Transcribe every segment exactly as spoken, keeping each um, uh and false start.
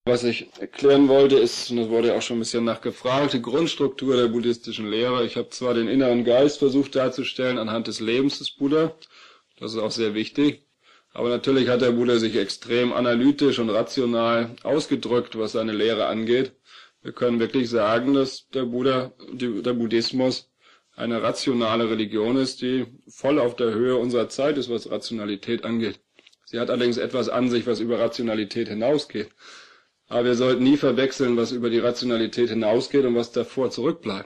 Was ich erklären wollte, ist, und das wurde ja auch schon ein bisschen nachgefragt, die Grundstruktur der buddhistischen Lehre. Ich habe zwar den inneren Geist versucht darzustellen anhand des Lebens des Buddha, das ist auch sehr wichtig, aber natürlich hat der Buddha sich extrem analytisch und rational ausgedrückt, was seine Lehre angeht. Wir können wirklich sagen, dass der Buddha, die, der Buddhismus eine rationale Religion ist, die voll auf der Höhe unserer Zeit ist, was Rationalität angeht. Sie hat allerdings etwas an sich, was über Rationalität hinausgeht. Aber wir sollten nie verwechseln, was über die Rationalität hinausgeht und was davor zurückbleibt.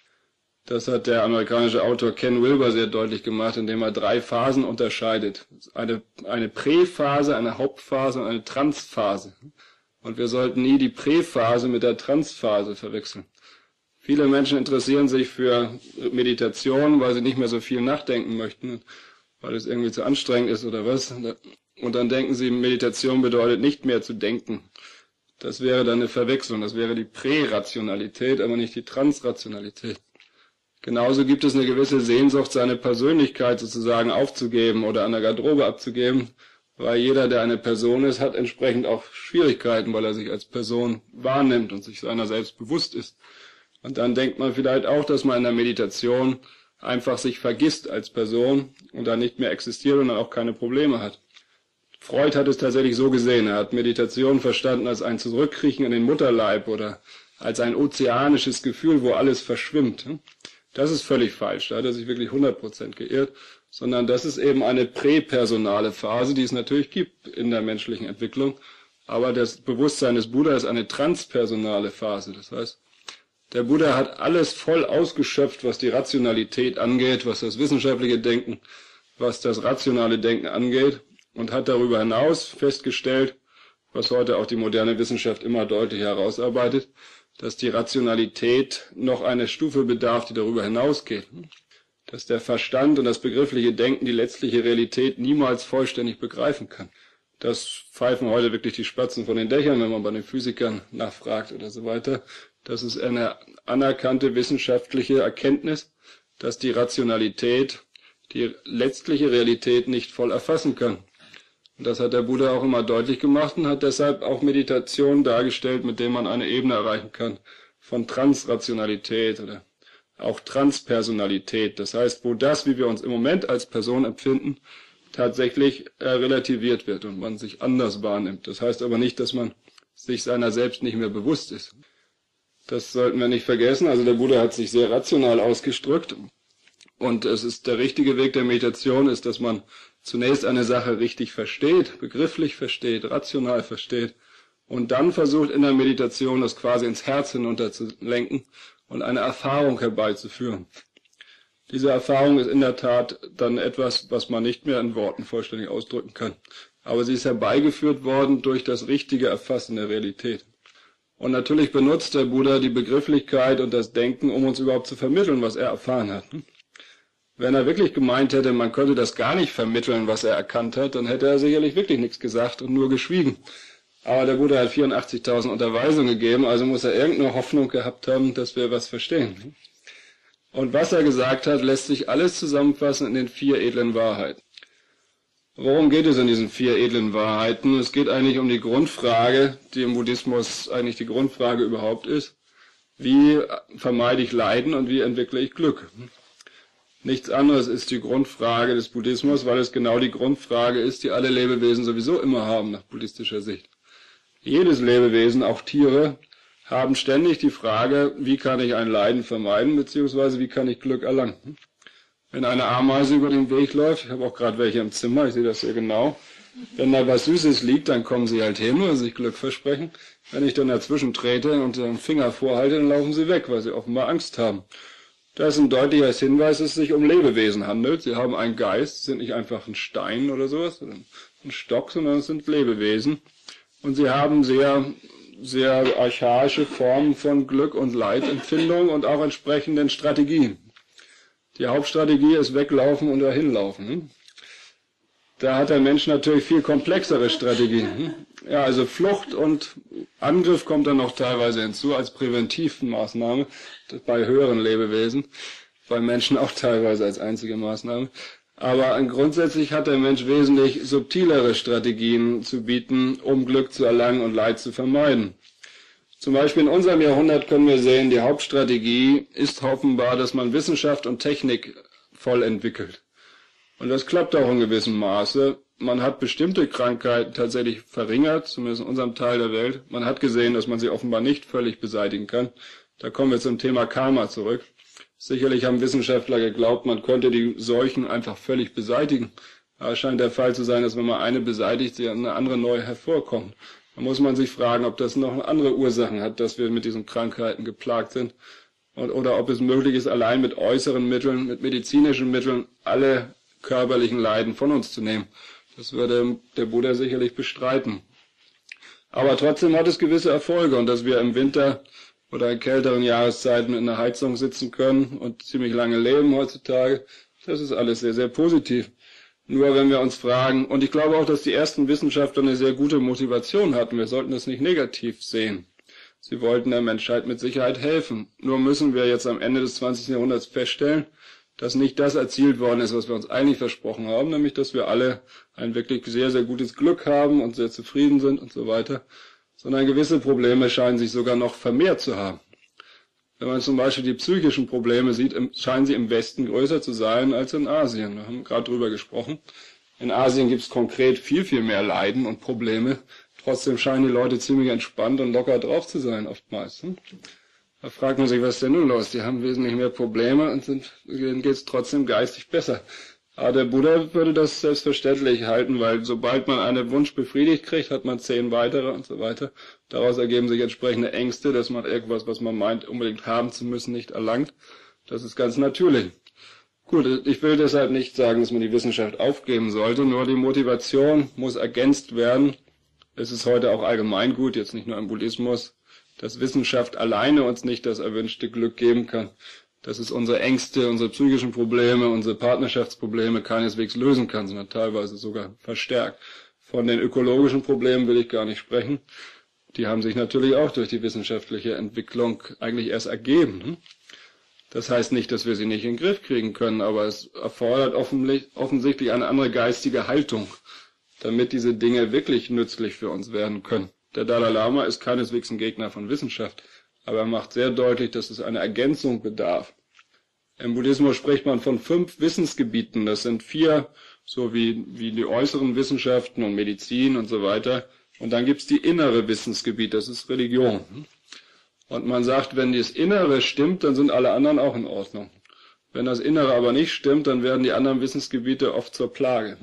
Das hat der amerikanische Autor Ken Wilber sehr deutlich gemacht, indem er drei Phasen unterscheidet. Eine, eine Präphase, eine Hauptphase und eine Transphase. Und wir sollten nie die Präphase mit der Transphase verwechseln. Viele Menschen interessieren sich für Meditation, weil sie nicht mehr so viel nachdenken möchten, weil es irgendwie zu anstrengend ist oder was. Und dann denken sie, Meditation bedeutet nicht mehr zu denken. Das wäre dann eine Verwechslung, das wäre die Prärationalität, aber nicht die Transrationalität. Genauso gibt es eine gewisse Sehnsucht, seine Persönlichkeit sozusagen aufzugeben oder an der Garderobe abzugeben, weil jeder, der eine Person ist, hat entsprechend auch Schwierigkeiten, weil er sich als Person wahrnimmt und sich seiner selbst bewusst ist. Und dann denkt man vielleicht auch, dass man in der Meditation einfach sich vergisst als Person und dann nicht mehr existiert und dann auch keine Probleme hat. Freud hat es tatsächlich so gesehen. Er hat Meditation verstanden als ein Zurückkriechen in den Mutterleib oder als ein ozeanisches Gefühl, wo alles verschwimmt. Das ist völlig falsch. Da hat er sich wirklich hundert Prozent geirrt. Sondern das ist eben eine präpersonale Phase, die es natürlich gibt in der menschlichen Entwicklung. Aber das Bewusstsein des Buddha ist eine transpersonale Phase. Das heißt, der Buddha hat alles voll ausgeschöpft, was die Rationalität angeht, was das wissenschaftliche Denken, was das rationale Denken angeht. Und hat darüber hinaus festgestellt, was heute auch die moderne Wissenschaft immer deutlicher herausarbeitet, dass die Rationalität noch eine Stufe bedarf, die darüber hinausgeht. Dass der Verstand und das begriffliche Denken die letztliche Realität niemals vollständig begreifen kann. Das pfeifen heute wirklich die Spatzen von den Dächern, wenn man bei den Physikern nachfragt oder so weiter. Das ist eine anerkannte wissenschaftliche Erkenntnis, dass die Rationalität die letztliche Realität nicht voll erfassen kann. Und das hat der Buddha auch immer deutlich gemacht und hat deshalb auch Meditation dargestellt, mit dem man eine Ebene erreichen kann von Transrationalität oder auch Transpersonalität. Das heißt, wo das, wie wir uns im Moment als Person empfinden, tatsächlich äh, relativiert wird und man sich anders wahrnimmt. Das heißt aber nicht, dass man sich seiner selbst nicht mehr bewusst ist. Das sollten wir nicht vergessen. Also der Buddha hat sich sehr rational ausgedrückt. Und es ist der richtige Weg der Meditation, ist, dass man zunächst eine Sache richtig versteht, begrifflich versteht, rational versteht und dann versucht in der Meditation das quasi ins Herz hinunterzulenken und eine Erfahrung herbeizuführen. Diese Erfahrung ist in der Tat dann etwas, was man nicht mehr in Worten vollständig ausdrücken kann. Aber sie ist herbeigeführt worden durch das richtige Erfassen der Realität. Und natürlich benutzt der Buddha die Begrifflichkeit und das Denken, um uns überhaupt zu vermitteln, was er erfahren hat. Wenn er wirklich gemeint hätte, man könnte das gar nicht vermitteln, was er erkannt hat, dann hätte er sicherlich wirklich nichts gesagt und nur geschwiegen. Aber der Buddha hat vierundachtzigtausend Unterweisungen gegeben, also muss er irgendeine Hoffnung gehabt haben, dass wir was verstehen. Und was er gesagt hat, lässt sich alles zusammenfassen in den vier edlen Wahrheiten. Worum geht es in diesen vier edlen Wahrheiten? Es geht eigentlich um die Grundfrage, die im Buddhismus eigentlich die Grundfrage überhaupt ist. Wie vermeide ich Leiden und wie entwickle ich Glück? Nichts anderes ist die Grundfrage des Buddhismus, weil es genau die Grundfrage ist, die alle Lebewesen sowieso immer haben, nach buddhistischer Sicht. Jedes Lebewesen, auch Tiere, haben ständig die Frage, wie kann ich ein Leiden vermeiden, beziehungsweise wie kann ich Glück erlangen. Wenn eine Ameise über den Weg läuft, ich habe auch gerade welche im Zimmer, ich sehe das sehr genau, wenn da was Süßes liegt, dann kommen sie halt hin und sich Glück versprechen. Wenn ich dann dazwischen trete und den Finger vorhalte, dann laufen sie weg, weil sie offenbar Angst haben. Das ist ein deutlicher Hinweis, dass es sich um Lebewesen handelt. Sie haben einen Geist, sind nicht einfach ein Stein oder sowas, oder ein Stock, sondern es sind Lebewesen. Und sie haben sehr, sehr archaische Formen von Glück- und Leidempfindung und auch entsprechenden Strategien. Die Hauptstrategie ist weglaufen und dahinlaufen. Da hat der Mensch natürlich viel komplexere Strategien. Ja, also Flucht und Angriff kommt dann noch teilweise hinzu als Präventivmaßnahme bei höheren Lebewesen, bei Menschen auch teilweise als einzige Maßnahme. Aber grundsätzlich hat der Mensch wesentlich subtilere Strategien zu bieten, um Glück zu erlangen und Leid zu vermeiden. Zum Beispiel in unserem Jahrhundert können wir sehen, die Hauptstrategie ist offenbar, dass man Wissenschaft und Technik voll entwickelt. Und das klappt auch in gewissem Maße. Man hat bestimmte Krankheiten tatsächlich verringert, zumindest in unserem Teil der Welt. Man hat gesehen, dass man sie offenbar nicht völlig beseitigen kann. Da kommen wir zum Thema Karma zurück. Sicherlich haben Wissenschaftler geglaubt, man könnte die Seuchen einfach völlig beseitigen. Aber es scheint der Fall zu sein, dass wenn man eine beseitigt, sie eine andere neu hervorkommt. Da muss man sich fragen, ob das noch andere Ursachen hat, dass wir mit diesen Krankheiten geplagt sind. Und, oder ob es möglich ist, allein mit äußeren Mitteln, mit medizinischen Mitteln, alle körperlichen Leiden von uns zu nehmen. Das würde der Buddha sicherlich bestreiten. Aber trotzdem hat es gewisse Erfolge. Und dass wir im Winter oder in kälteren Jahreszeiten in der Heizung sitzen können und ziemlich lange leben heutzutage, das ist alles sehr, sehr positiv. Nur wenn wir uns fragen, und ich glaube auch, dass die ersten Wissenschaftler eine sehr gute Motivation hatten, wir sollten das nicht negativ sehen. Sie wollten der Menschheit mit Sicherheit helfen. Nur müssen wir jetzt am Ende des zwanzigsten Jahrhunderts feststellen, dass nicht das erzielt worden ist, was wir uns eigentlich versprochen haben, nämlich dass wir alle ein wirklich sehr, sehr gutes Glück haben und sehr zufrieden sind und so weiter, sondern gewisse Probleme scheinen sich sogar noch vermehrt zu haben. Wenn man zum Beispiel die psychischen Probleme sieht, scheinen sie im Westen größer zu sein als in Asien. Wir haben gerade drüber gesprochen. In Asien gibt es konkret viel, viel mehr Leiden und Probleme. Trotzdem scheinen die Leute ziemlich entspannt und locker drauf zu sein oftmals. Da fragt man sich, was ist denn nun los? Die haben wesentlich mehr Probleme und sind, denen geht es trotzdem geistig besser. Aber der Buddha würde das selbstverständlich halten, weil sobald man einen Wunsch befriedigt kriegt, hat man zehn weitere und so weiter. Daraus ergeben sich entsprechende Ängste, dass man irgendwas, was man meint, unbedingt haben zu müssen, nicht erlangt. Das ist ganz natürlich. Gut, ich will deshalb nicht sagen, dass man die Wissenschaft aufgeben sollte, nur die Motivation muss ergänzt werden. Es ist heute auch allgemein gut, jetzt nicht nur im Buddhismus, dass Wissenschaft alleine uns nicht das erwünschte Glück geben kann, dass es unsere Ängste, unsere psychischen Probleme, unsere Partnerschaftsprobleme keineswegs lösen kann, sondern teilweise sogar verstärkt. Von den ökologischen Problemen will ich gar nicht sprechen. Die haben sich natürlich auch durch die wissenschaftliche Entwicklung eigentlich erst ergeben. Das heißt nicht, dass wir sie nicht in den Griff kriegen können, aber es erfordert offensichtlich eine andere geistige Haltung, damit diese Dinge wirklich nützlich für uns werden können. Der Dalai Lama ist keineswegs ein Gegner von Wissenschaft, aber er macht sehr deutlich, dass es eine Ergänzung bedarf. Im Buddhismus spricht man von fünf Wissensgebieten. Das sind vier, so wie, wie die äußeren Wissenschaften und Medizin und so weiter. Und dann gibt's die innere Wissensgebiet, das ist Religion. Und man sagt, wenn das Innere stimmt, dann sind alle anderen auch in Ordnung. Wenn das Innere aber nicht stimmt, dann werden die anderen Wissensgebiete oft zur Plage.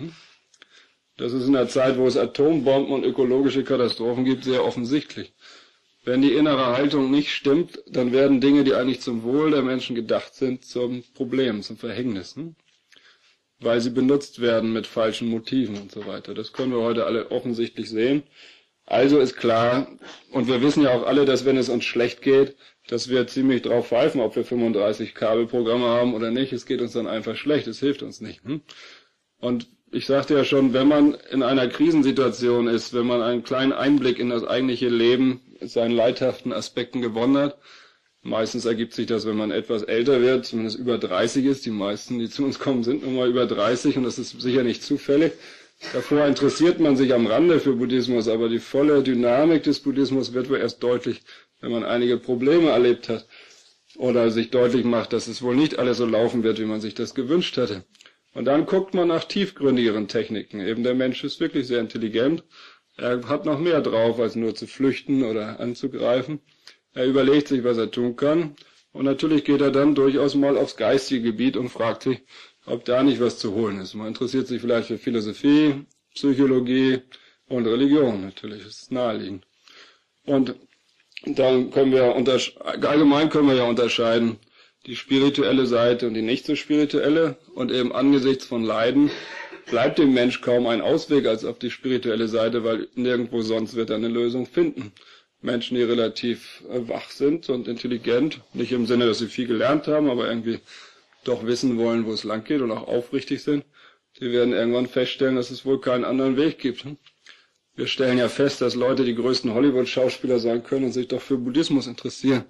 Das ist in der Zeit, wo es Atombomben und ökologische Katastrophen gibt, sehr offensichtlich. Wenn die innere Haltung nicht stimmt, dann werden Dinge, die eigentlich zum Wohl der Menschen gedacht sind, zum Problem, zum Verhängnis. Hm? Weil sie benutzt werden mit falschen Motiven und so weiter. Das können wir heute alle offensichtlich sehen. Also ist klar, und wir wissen ja auch alle, dass wenn es uns schlecht geht, dass wir ziemlich drauf pfeifen, ob wir fünfunddreißig Kabelprogramme haben oder nicht. Es geht uns dann einfach schlecht, es hilft uns nicht. Hm? Und ich sagte ja schon, wenn man in einer Krisensituation ist, wenn man einen kleinen Einblick in das eigentliche Leben, seinen leidhaften Aspekten gewonnen hat, meistens ergibt sich das, wenn man etwas älter wird, zumindest über dreißig ist, die meisten, die zu uns kommen, sind nun mal über dreißig und das ist sicher nicht zufällig. Davor interessiert man sich am Rande für Buddhismus, aber die volle Dynamik des Buddhismus wird wohl erst deutlich, wenn man einige Probleme erlebt hat oder sich deutlich macht, dass es wohl nicht alles so laufen wird, wie man sich das gewünscht hatte. Und dann guckt man nach tiefgründigeren Techniken. Eben der Mensch ist wirklich sehr intelligent. Er hat noch mehr drauf, als nur zu flüchten oder anzugreifen. Er überlegt sich, was er tun kann. Und natürlich geht er dann durchaus mal aufs geistige Gebiet und fragt sich, ob da nicht was zu holen ist. Man interessiert sich vielleicht für Philosophie, Psychologie und Religion. Natürlich ist es naheliegend. Und dann können wir allgemein können wir ja unterscheiden, die spirituelle Seite und die nicht so spirituelle. Und eben angesichts von Leiden bleibt dem Mensch kaum ein Ausweg als auf die spirituelle Seite, weil nirgendwo sonst wird er eine Lösung finden. Menschen, die relativ wach sind und intelligent, nicht im Sinne, dass sie viel gelernt haben, aber irgendwie doch wissen wollen, wo es lang geht und auch aufrichtig sind, die werden irgendwann feststellen, dass es wohl keinen anderen Weg gibt. Wir stellen ja fest, dass Leute die größten Hollywood-Schauspieler sein können und sich doch für Buddhismus interessieren. Das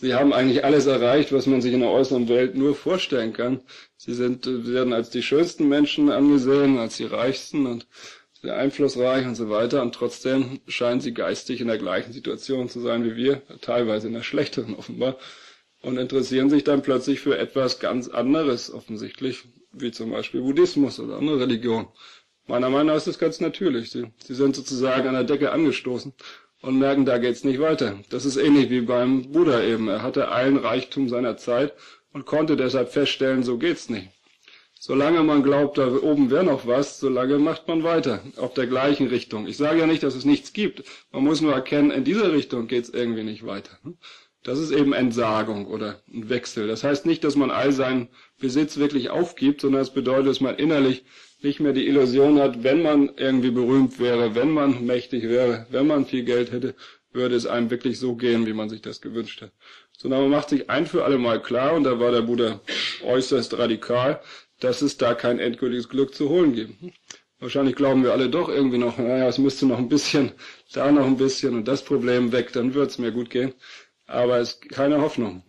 Sie haben eigentlich alles erreicht, was man sich in der äußeren Welt nur vorstellen kann. Sie sind, werden als die schönsten Menschen angesehen, als die reichsten und sehr einflussreich und so weiter. Und trotzdem scheinen sie geistig in der gleichen Situation zu sein wie wir, teilweise in der schlechteren offenbar, und interessieren sich dann plötzlich für etwas ganz anderes offensichtlich, wie zum Beispiel Buddhismus oder andere Religionen. Meiner Meinung nach ist das ganz natürlich. Sie, sie sind sozusagen an der Decke angestoßen und merken, da geht's nicht weiter. Das ist ähnlich wie beim Buddha eben. Er hatte allen Reichtum seiner Zeit und konnte deshalb feststellen, so geht's nicht. Solange man glaubt, da oben wäre noch was, solange macht man weiter, auf der gleichen Richtung. Ich sage ja nicht, dass es nichts gibt. Man muss nur erkennen, in dieser Richtung geht's irgendwie nicht weiter. Das ist eben Entsagung oder ein Wechsel. Das heißt nicht, dass man all seinen Besitz wirklich aufgibt, sondern es bedeutet, dass man innerlich nicht mehr die Illusion hat, wenn man irgendwie berühmt wäre, wenn man mächtig wäre, wenn man viel Geld hätte, würde es einem wirklich so gehen, wie man sich das gewünscht hat. Sondern man macht sich ein für alle Mal klar, und da war der Buddha äußerst radikal, dass es da kein endgültiges Glück zu holen gibt. Wahrscheinlich glauben wir alle doch irgendwie noch, naja, es müsste noch ein bisschen, da noch ein bisschen und das Problem weg, dann wird es mir gut gehen. Aber es ist keine Hoffnung.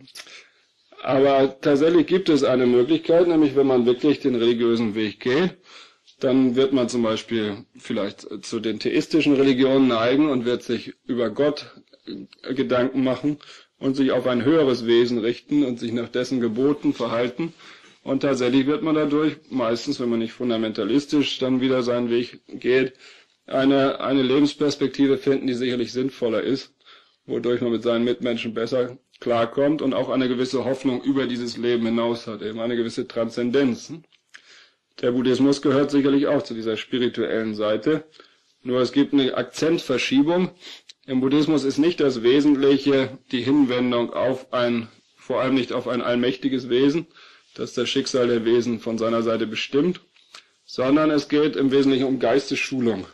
Aber tatsächlich gibt es eine Möglichkeit, nämlich wenn man wirklich den religiösen Weg geht, dann wird man zum Beispiel vielleicht zu den theistischen Religionen neigen und wird sich über Gott Gedanken machen und sich auf ein höheres Wesen richten und sich nach dessen Geboten verhalten. Und tatsächlich wird man dadurch, meistens, wenn man nicht fundamentalistisch dann wieder seinen Weg geht, eine, eine Lebensperspektive finden, die sicherlich sinnvoller ist, wodurch man mit seinen Mitmenschen besser klarkommt und auch eine gewisse Hoffnung über dieses Leben hinaus hat, eben eine gewisse Transzendenz. Der Buddhismus gehört sicherlich auch zu dieser spirituellen Seite, nur es gibt eine Akzentverschiebung. Im Buddhismus ist nicht das Wesentliche die Hinwendung auf ein, vor allem nicht auf ein allmächtiges Wesen, das das Schicksal der Wesen von seiner Seite bestimmt, sondern es geht im Wesentlichen um Geistesschulung.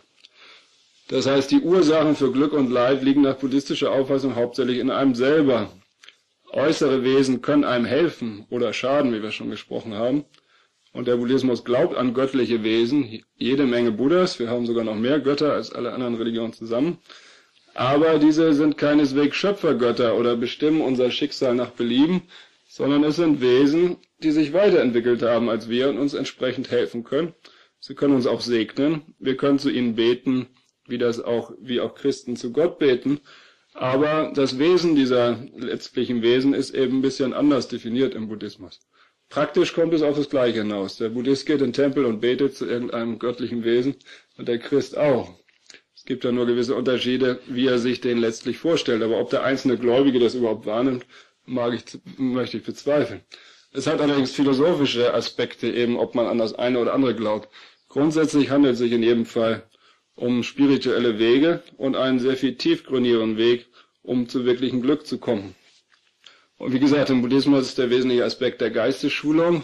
Das heißt, die Ursachen für Glück und Leid liegen nach buddhistischer Auffassung hauptsächlich in einem selber. Äußere Wesen können einem helfen oder schaden, wie wir schon gesprochen haben. Und der Buddhismus glaubt an göttliche Wesen, jede Menge Buddhas, wir haben sogar noch mehr Götter als alle anderen Religionen zusammen. Aber diese sind keineswegs Schöpfergötter oder bestimmen unser Schicksal nach Belieben, sondern es sind Wesen, die sich weiterentwickelt haben als wir und uns entsprechend helfen können. Sie können uns auch segnen, wir können zu ihnen beten, wie das auch, wie auch Christen zu Gott beten. Aber das Wesen dieser letztlichen Wesen ist eben ein bisschen anders definiert im Buddhismus. Praktisch kommt es auf das Gleiche hinaus. Der Buddhist geht in den Tempel und betet zu irgendeinem göttlichen Wesen und der Christ auch. Es gibt da nur gewisse Unterschiede, wie er sich den letztlich vorstellt. Aber ob der einzelne Gläubige das überhaupt wahrnimmt, mag ich, möchte ich bezweifeln. Es hat allerdings philosophische Aspekte, eben ob man an das eine oder andere glaubt. Grundsätzlich handelt es sich in jedem Fall um spirituelle Wege und einen sehr viel tiefgründigeren Weg, um zu wirklichem Glück zu kommen. Und wie gesagt, im Buddhismus ist der wesentliche Aspekt der Geistesschulung,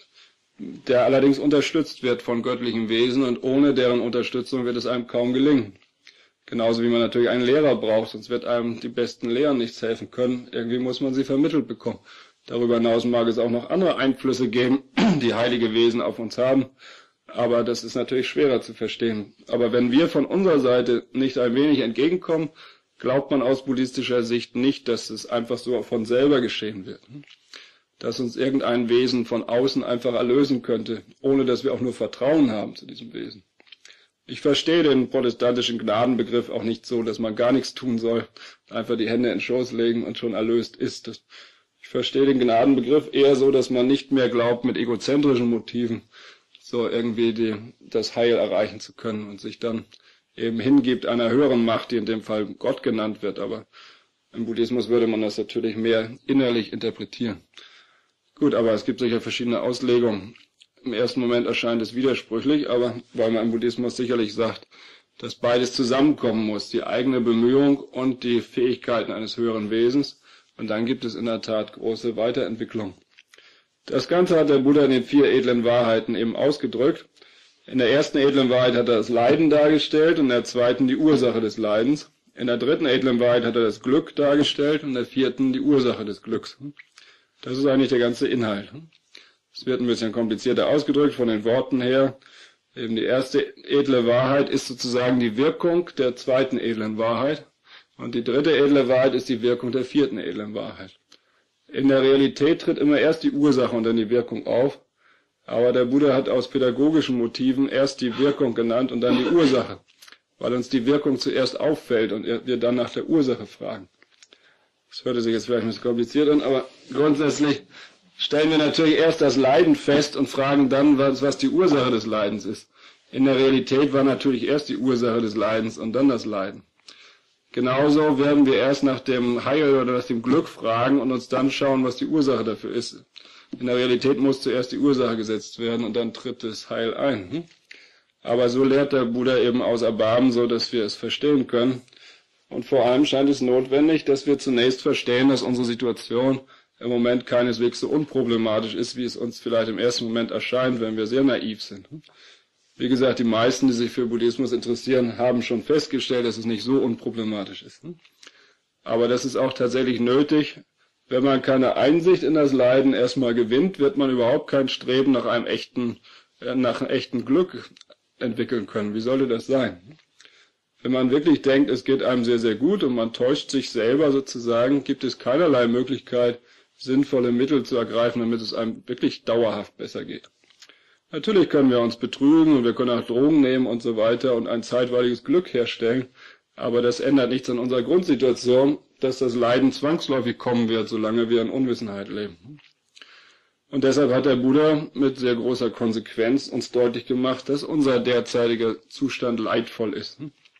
der allerdings unterstützt wird von göttlichen Wesen und ohne deren Unterstützung wird es einem kaum gelingen. Genauso wie man natürlich einen Lehrer braucht, sonst wird einem die besten Lehren nichts helfen können. Irgendwie muss man sie vermittelt bekommen. Darüber hinaus mag es auch noch andere Einflüsse geben, die heilige Wesen auf uns haben. Aber das ist natürlich schwerer zu verstehen. Aber wenn wir von unserer Seite nicht ein wenig entgegenkommen, glaubt man aus buddhistischer Sicht nicht, dass es einfach so von selber geschehen wird. Dass uns irgendein Wesen von außen einfach erlösen könnte, ohne dass wir auch nur Vertrauen haben zu diesem Wesen. Ich verstehe den protestantischen Gnadenbegriff auch nicht so, dass man gar nichts tun soll, einfach die Hände in den Schoß legen und schon erlöst ist. Ich verstehe den Gnadenbegriff eher so, dass man nicht mehr glaubt, mit egozentrischen Motiven so irgendwie die, das Heil erreichen zu können und sich dann eben hingibt einer höheren Macht, die in dem Fall Gott genannt wird. Aber im Buddhismus würde man das natürlich mehr innerlich interpretieren. Gut, aber es gibt sicher verschiedene Auslegungen. Im ersten Moment erscheint es widersprüchlich, aber weil man im Buddhismus sicherlich sagt, dass beides zusammenkommen muss, die eigene Bemühung und die Fähigkeiten eines höheren Wesens. Und dann gibt es in der Tat große Weiterentwicklung. Das Ganze hat der Buddha in den vier edlen Wahrheiten eben ausgedrückt. In der ersten edlen Wahrheit hat er das Leiden dargestellt und in der zweiten die Ursache des Leidens. In der dritten edlen Wahrheit hat er das Glück dargestellt und in der vierten die Ursache des Glücks. Das ist eigentlich der ganze Inhalt. Es wird ein bisschen komplizierter ausgedrückt von den Worten her. Eben die erste edle Wahrheit ist sozusagen die Wirkung der zweiten edlen Wahrheit und die dritte edle Wahrheit ist die Wirkung der vierten edlen Wahrheit. In der Realität tritt immer erst die Ursache und dann die Wirkung auf. Aber der Buddha hat aus pädagogischen Motiven erst die Wirkung genannt und dann die Ursache, weil uns die Wirkung zuerst auffällt und wir dann nach der Ursache fragen. Das hörte sich jetzt vielleicht ein bisschen kompliziert an, aber grundsätzlich stellen wir natürlich erst das Leiden fest und fragen dann, was, was die Ursache des Leidens ist. In der Realität war natürlich erst die Ursache des Leidens und dann das Leiden. Genauso werden wir erst nach dem Heil oder nach dem Glück fragen und uns dann schauen, was die Ursache dafür ist. In der Realität muss zuerst die Ursache gesetzt werden und dann tritt das Heil ein. Aber so lehrt der Buddha eben aus Erbarmen, so dass wir es verstehen können. Und vor allem scheint es notwendig, dass wir zunächst verstehen, dass unsere Situation im Moment keineswegs so unproblematisch ist, wie es uns vielleicht im ersten Moment erscheint, wenn wir sehr naiv sind. Wie gesagt, die meisten, die sich für Buddhismus interessieren, haben schon festgestellt, dass es nicht so unproblematisch ist. Aber das ist auch tatsächlich nötig. Wenn man keine Einsicht in das Leiden erstmal gewinnt, wird man überhaupt kein Streben nach einem echten, nach einem echten Glück entwickeln können. Wie sollte das sein? Wenn man wirklich denkt, es geht einem sehr, sehr gut und man täuscht sich selber sozusagen, gibt es keinerlei Möglichkeit, sinnvolle Mittel zu ergreifen, damit es einem wirklich dauerhaft besser geht. Natürlich können wir uns betrügen und wir können auch Drogen nehmen und so weiter und ein zeitweiliges Glück herstellen, aber das ändert nichts an unserer Grundsituation, dass das Leiden zwangsläufig kommen wird, solange wir in Unwissenheit leben. Und deshalb hat der Buddha mit sehr großer Konsequenz uns deutlich gemacht, dass unser derzeitiger Zustand leidvoll ist.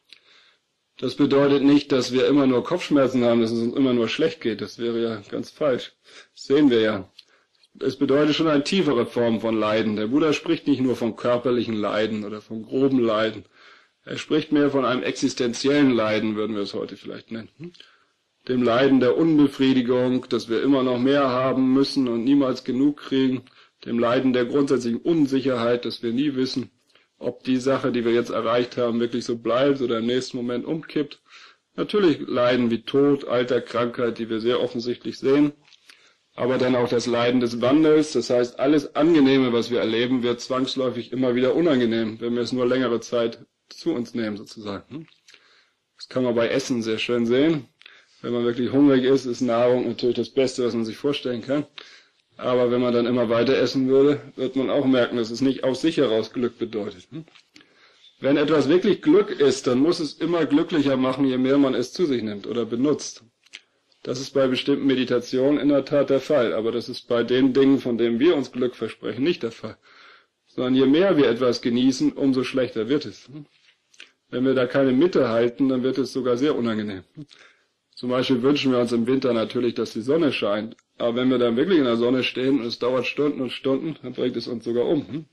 Das bedeutet nicht, dass wir immer nur Kopfschmerzen haben, dass es uns immer nur schlecht geht. Das wäre ja ganz falsch. Das sehen wir ja. Es bedeutet schon eine tiefere Form von Leiden. Der Buddha spricht nicht nur von körperlichen Leiden oder von groben Leiden. Er spricht mehr von einem existenziellen Leiden, würden wir es heute vielleicht nennen. Dem Leiden der Unbefriedigung, dass wir immer noch mehr haben müssen und niemals genug kriegen. Dem Leiden der grundsätzlichen Unsicherheit, dass wir nie wissen, ob die Sache, die wir jetzt erreicht haben, wirklich so bleibt oder im nächsten Moment umkippt. Natürlich Leiden wie Tod, Alter, Krankheit, die wir sehr offensichtlich sehen. Aber dann auch das Leiden des Wandels, das heißt, alles Angenehme, was wir erleben, wird zwangsläufig immer wieder unangenehm, wenn wir es nur längere Zeit zu uns nehmen, sozusagen. Das kann man bei Essen sehr schön sehen. Wenn man wirklich hungrig ist, ist Nahrung natürlich das Beste, was man sich vorstellen kann. Aber wenn man dann immer weiter essen würde, wird man auch merken, dass es nicht aus sich heraus Glück bedeutet. Wenn etwas wirklich Glück ist, dann muss es immer glücklicher machen, je mehr man es zu sich nimmt oder benutzt. Das ist bei bestimmten Meditationen in der Tat der Fall, aber das ist bei den Dingen, von denen wir uns Glück versprechen, nicht der Fall. Sondern je mehr wir etwas genießen, umso schlechter wird es. Wenn wir da keine Mitte halten, dann wird es sogar sehr unangenehm. Zum Beispiel wünschen wir uns im Winter natürlich, dass die Sonne scheint. Aber wenn wir dann wirklich in der Sonne stehen und es dauert Stunden und Stunden, dann bringt es uns sogar um.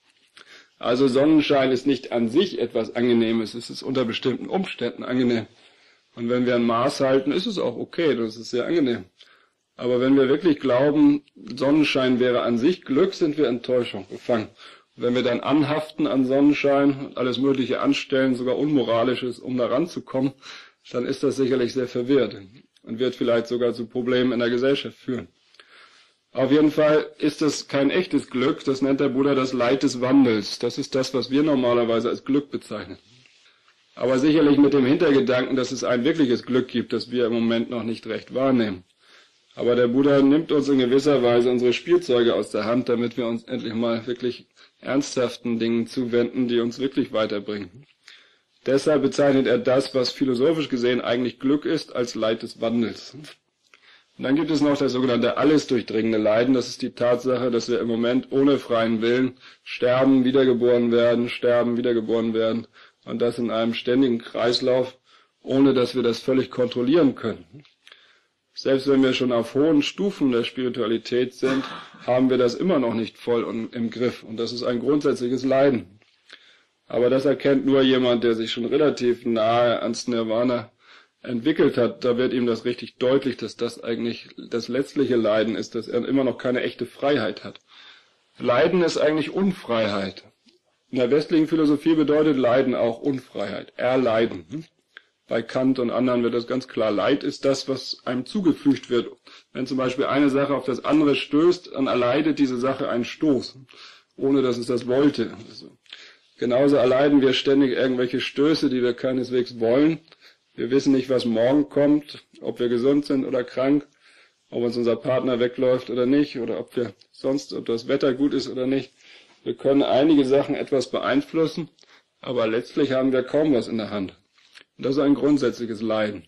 Also Sonnenschein ist nicht an sich etwas Angenehmes, es ist unter bestimmten Umständen angenehm. Und wenn wir ein Maß halten, ist es auch okay, das ist sehr angenehm. Aber wenn wir wirklich glauben, Sonnenschein wäre an sich Glück, sind wir Enttäuschung gefangen. Und wenn wir dann anhaften an Sonnenschein und alles Mögliche anstellen, sogar Unmoralisches, um da ranzukommen, dann ist das sicherlich sehr verwirrt und wird vielleicht sogar zu Problemen in der Gesellschaft führen. Auf jeden Fall ist das kein echtes Glück, das nennt der Buddha das Leid des Wandels. Das ist das, was wir normalerweise als Glück bezeichnen. Aber sicherlich mit dem Hintergedanken, dass es ein wirkliches Glück gibt, das wir im Moment noch nicht recht wahrnehmen. Aber der Buddha nimmt uns in gewisser Weise unsere Spielzeuge aus der Hand, damit wir uns endlich mal wirklich ernsthaften Dingen zuwenden, die uns wirklich weiterbringen. Deshalb bezeichnet er das, was philosophisch gesehen eigentlich Glück ist, als Leid des Wandels. Und dann gibt es noch das sogenannte alles durchdringende Leiden. Das ist die Tatsache, dass wir im Moment ohne freien Willen sterben, wiedergeboren werden, sterben, wiedergeboren werden. Und das in einem ständigen Kreislauf, ohne dass wir das völlig kontrollieren können. Selbst wenn wir schon auf hohen Stufen der Spiritualität sind, haben wir das immer noch nicht voll im Griff. Und das ist ein grundsätzliches Leiden. Aber das erkennt nur jemand, der sich schon relativ nahe ans Nirvana entwickelt hat. Da wird ihm das richtig deutlich, dass das eigentlich das letztliche Leiden ist, dass er immer noch keine echte Freiheit hat. Leiden ist eigentlich Unfreiheit. In der westlichen Philosophie bedeutet Leiden auch Unfreiheit, Erleiden. Bei Kant und anderen wird das ganz klar. Leid ist das, was einem zugefügt wird. Wenn zum Beispiel eine Sache auf das andere stößt, dann erleidet diese Sache einen Stoß, ohne dass es das wollte. Also, genauso erleiden wir ständig irgendwelche Stöße, die wir keineswegs wollen. Wir wissen nicht, was morgen kommt, ob wir gesund sind oder krank. ob uns unser Partner wegläuft oder nicht, oder ob wir sonst, ob das Wetter gut ist oder nicht. Wir können einige Sachen etwas beeinflussen, aber letztlich haben wir kaum was in der Hand. Und das ist ein grundsätzliches Leiden.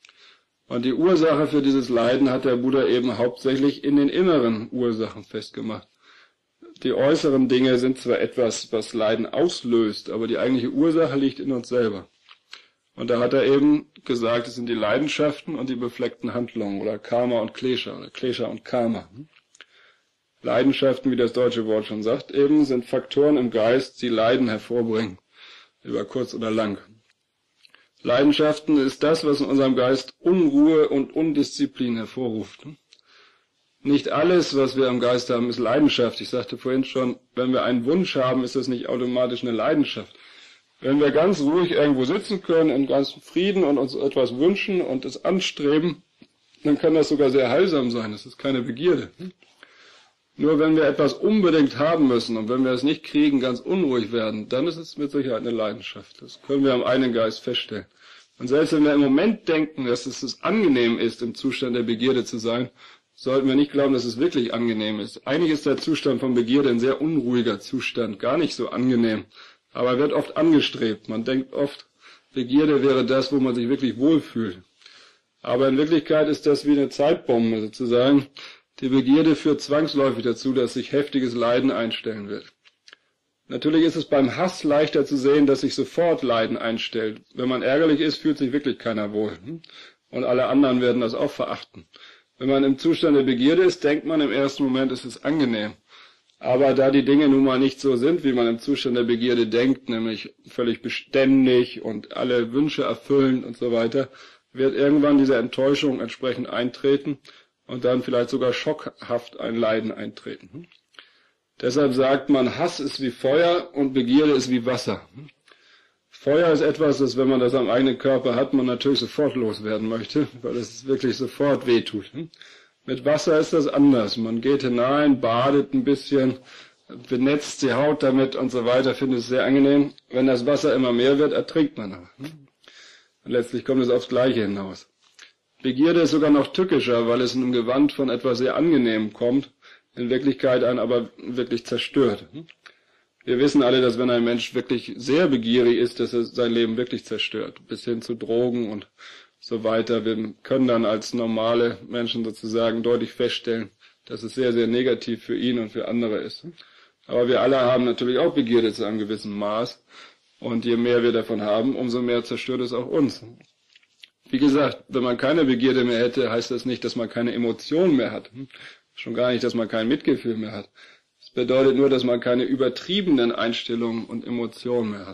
Und die Ursache für dieses Leiden hat der Buddha eben hauptsächlich in den inneren Ursachen festgemacht. Die äußeren Dinge sind zwar etwas, was Leiden auslöst, aber die eigentliche Ursache liegt in uns selber. Und da hat er eben gesagt, es sind die Leidenschaften und die befleckten Handlungen, oder Karma und Klesha, oder Klesha und Karma. Leidenschaften, wie das deutsche Wort schon sagt, eben sind Faktoren im Geist, die Leiden hervorbringen, über kurz oder lang. Leidenschaften ist das, was in unserem Geist Unruhe und Undisziplin hervorruft. Nicht alles, was wir im Geist haben, ist Leidenschaft. Ich sagte vorhin schon, wenn wir einen Wunsch haben, ist das nicht automatisch eine Leidenschaft. Wenn wir ganz ruhig irgendwo sitzen können, in ganzem Frieden und uns etwas wünschen und es anstreben, dann kann das sogar sehr heilsam sein. Das ist keine Begierde. Nur wenn wir etwas unbedingt haben müssen und wenn wir es nicht kriegen, ganz unruhig werden, dann ist es mit Sicherheit eine Leidenschaft. Das können wir am eigenen Geist feststellen. Und selbst wenn wir im Moment denken, dass es es angenehm ist, im Zustand der Begierde zu sein, sollten wir nicht glauben, dass es wirklich angenehm ist. Eigentlich ist der Zustand von Begierde ein sehr unruhiger Zustand, gar nicht so angenehm. Aber er wird oft angestrebt. Man denkt oft, Begierde wäre das, wo man sich wirklich wohlfühlt. Aber in Wirklichkeit ist das wie eine Zeitbombe sozusagen. Die Begierde führt zwangsläufig dazu, dass sich heftiges Leiden einstellen wird. Natürlich ist es beim Hass leichter zu sehen, dass sich sofort Leiden einstellt. Wenn man ärgerlich ist, fühlt sich wirklich keiner wohl. Und alle anderen werden das auch verachten. Wenn man im Zustand der Begierde ist, denkt man im ersten Moment, es ist angenehm. Aber da die Dinge nun mal nicht so sind, wie man im Zustand der Begierde denkt, nämlich völlig beständig und alle Wünsche erfüllend und so weiter, wird irgendwann diese Enttäuschung entsprechend eintreten und dann vielleicht sogar schockhaft ein Leiden eintreten. Deshalb sagt man, Hass ist wie Feuer und Begierde ist wie Wasser. Feuer ist etwas, das, wenn man das am eigenen Körper hat, man natürlich sofort loswerden möchte, weil es wirklich sofort wehtut. Mit Wasser ist das anders. Man geht hinein, badet ein bisschen, benetzt die Haut damit und so weiter, findet es sehr angenehm. Wenn das Wasser immer mehr wird, ertrinkt man aber. Und letztlich kommt es aufs Gleiche hinaus. Begierde ist sogar noch tückischer, weil es in einem Gewand von etwas sehr Angenehmem kommt, in Wirklichkeit einen aber wirklich zerstört. Wir wissen alle, dass wenn ein Mensch wirklich sehr begierig ist, dass er sein Leben wirklich zerstört, bis hin zu Drogen und so weiter. Wir können dann als normale Menschen sozusagen deutlich feststellen, dass es sehr, sehr negativ für ihn und für andere ist. Aber wir alle haben natürlich auch Begierde zu einem gewissen Maß. Und je mehr wir davon haben, umso mehr zerstört es auch uns. Wie gesagt, wenn man keine Begierde mehr hätte, heißt das nicht, dass man keine Emotionen mehr hat. Schon gar nicht, dass man kein Mitgefühl mehr hat. Das bedeutet nur, dass man keine übertriebenen Einstellungen und Emotionen mehr hat.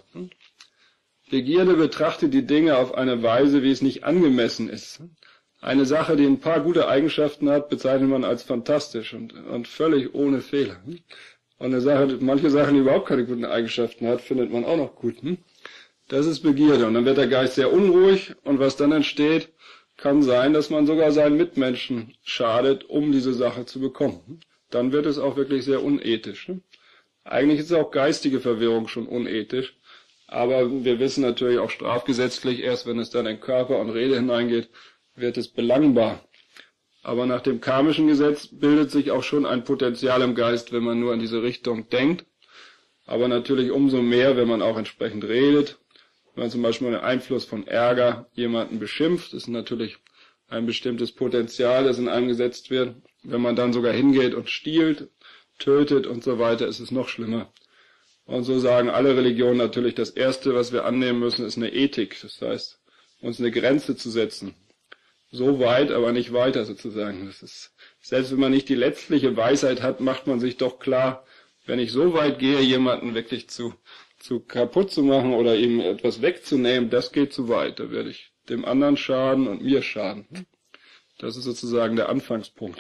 Begierde betrachtet die Dinge auf eine Weise, wie es nicht angemessen ist. Eine Sache, die ein paar gute Eigenschaften hat, bezeichnet man als fantastisch und, und völlig ohne Fehler. Und eine Sache, manche Sachen, die überhaupt keine guten Eigenschaften hat, findet man auch noch gut. Das ist Begierde. Und dann wird der Geist sehr unruhig und was dann entsteht, kann sein, dass man sogar seinen Mitmenschen schadet, um diese Sache zu bekommen. Dann wird es auch wirklich sehr unethisch. Eigentlich ist auch geistige Verwirrung schon unethisch. Aber wir wissen natürlich auch strafgesetzlich, erst wenn es dann in Körper und Rede hineingeht, wird es belangbar. Aber nach dem karmischen Gesetz bildet sich auch schon ein Potenzial im Geist, wenn man nur in diese Richtung denkt. Aber natürlich umso mehr, wenn man auch entsprechend redet. Wenn man zum Beispiel einen Einfluss von Ärger jemanden beschimpft, ist natürlich ein bestimmtes Potenzial, das in einem gesetzt wird. Wenn man dann sogar hingeht und stiehlt, tötet und so weiter, ist es noch schlimmer. Und so sagen alle Religionen natürlich, das Erste, was wir annehmen müssen, ist eine Ethik. Das heißt, uns eine Grenze zu setzen. So weit, aber nicht weiter sozusagen. Das ist, selbst wenn man nicht die letztliche Weisheit hat, macht man sich doch klar, wenn ich so weit gehe, jemanden wirklich zu, zu kaputt zu machen oder ihm etwas wegzunehmen, das geht zu weit. Da werde ich dem anderen schaden und mir schaden. Das ist sozusagen der Anfangspunkt.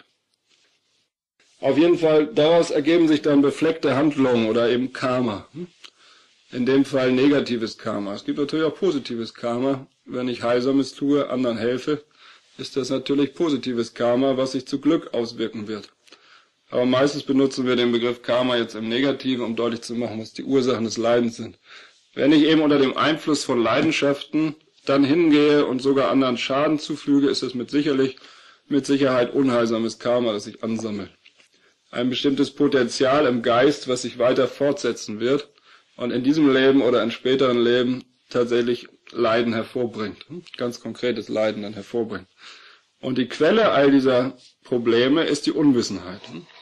Auf jeden Fall, daraus ergeben sich dann befleckte Handlungen oder eben Karma. In dem Fall negatives Karma. Es gibt natürlich auch positives Karma. Wenn ich Heilsames tue, anderen helfe, ist das natürlich positives Karma, was sich zu Glück auswirken wird. Aber meistens benutzen wir den Begriff Karma jetzt im Negativen, um deutlich zu machen, was die Ursachen des Leidens sind. Wenn ich eben unter dem Einfluss von Leidenschaften dann hingehe und sogar anderen Schaden zufüge, ist es mit sicherlich mit Sicherheit unheilsames Karma, das sich ansammelt. Ein bestimmtes Potenzial im Geist, was sich weiter fortsetzen wird und in diesem Leben oder in späteren Leben tatsächlich Leiden hervorbringt, ganz konkretes Leiden dann hervorbringt. Und die Quelle all dieser Probleme ist die Unwissenheit.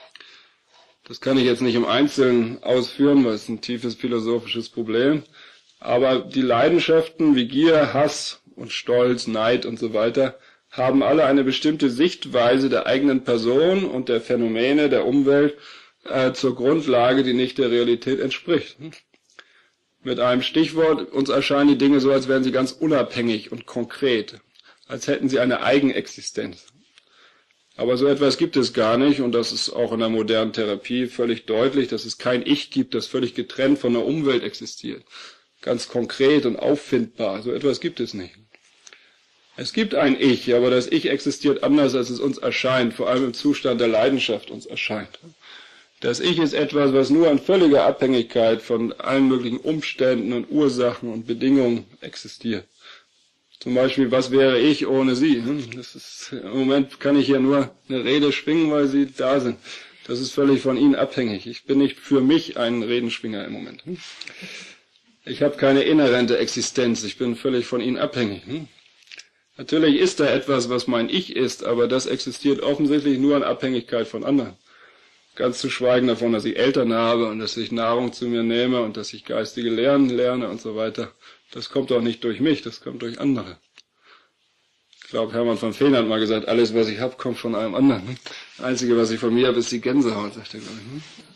Das kann ich jetzt nicht im Einzelnen ausführen, weil es ein tiefes philosophisches Problem. Aber die Leidenschaften wie Gier, Hass und Stolz, Neid und so weiter haben alle eine bestimmte Sichtweise der eigenen Person und der Phänomene der Umwelt äh, zur Grundlage, die nicht der Realität entspricht. Mit einem Stichwort, uns erscheinen die Dinge so, als wären sie ganz unabhängig und konkret, als hätten sie eine Eigenexistenz. Aber so etwas gibt es gar nicht, und das ist auch in der modernen Therapie völlig deutlich, dass es kein Ich gibt, das völlig getrennt von der Umwelt existiert. Ganz konkret und auffindbar, so etwas gibt es nicht. Es gibt ein Ich, aber das Ich existiert anders, als es uns erscheint, vor allem im Zustand der Leidenschaft uns erscheint. Das Ich ist etwas, was nur in völliger Abhängigkeit von allen möglichen Umständen und Ursachen und Bedingungen existiert. Zum Beispiel, was wäre ich ohne Sie? Das ist, im Moment kann ich hier nur eine Rede schwingen, weil Sie da sind. Das ist völlig von Ihnen abhängig. Ich bin nicht für mich ein Redenschwinger im Moment. Ich habe keine inhärente Existenz. Ich bin völlig von Ihnen abhängig. Natürlich ist da etwas, was mein Ich ist, aber das existiert offensichtlich nur in Abhängigkeit von anderen. Ganz zu schweigen davon, dass ich Eltern habe und dass ich Nahrung zu mir nehme und dass ich geistige Lehren lerne und so weiter. Das kommt doch nicht durch mich, das kommt durch andere. Ich glaube, Hermann von Feen hat mal gesagt, alles, was ich habe, kommt von einem anderen. Das Einzige, was ich von mir habe, ist die Gänsehaut, sagt er, glaube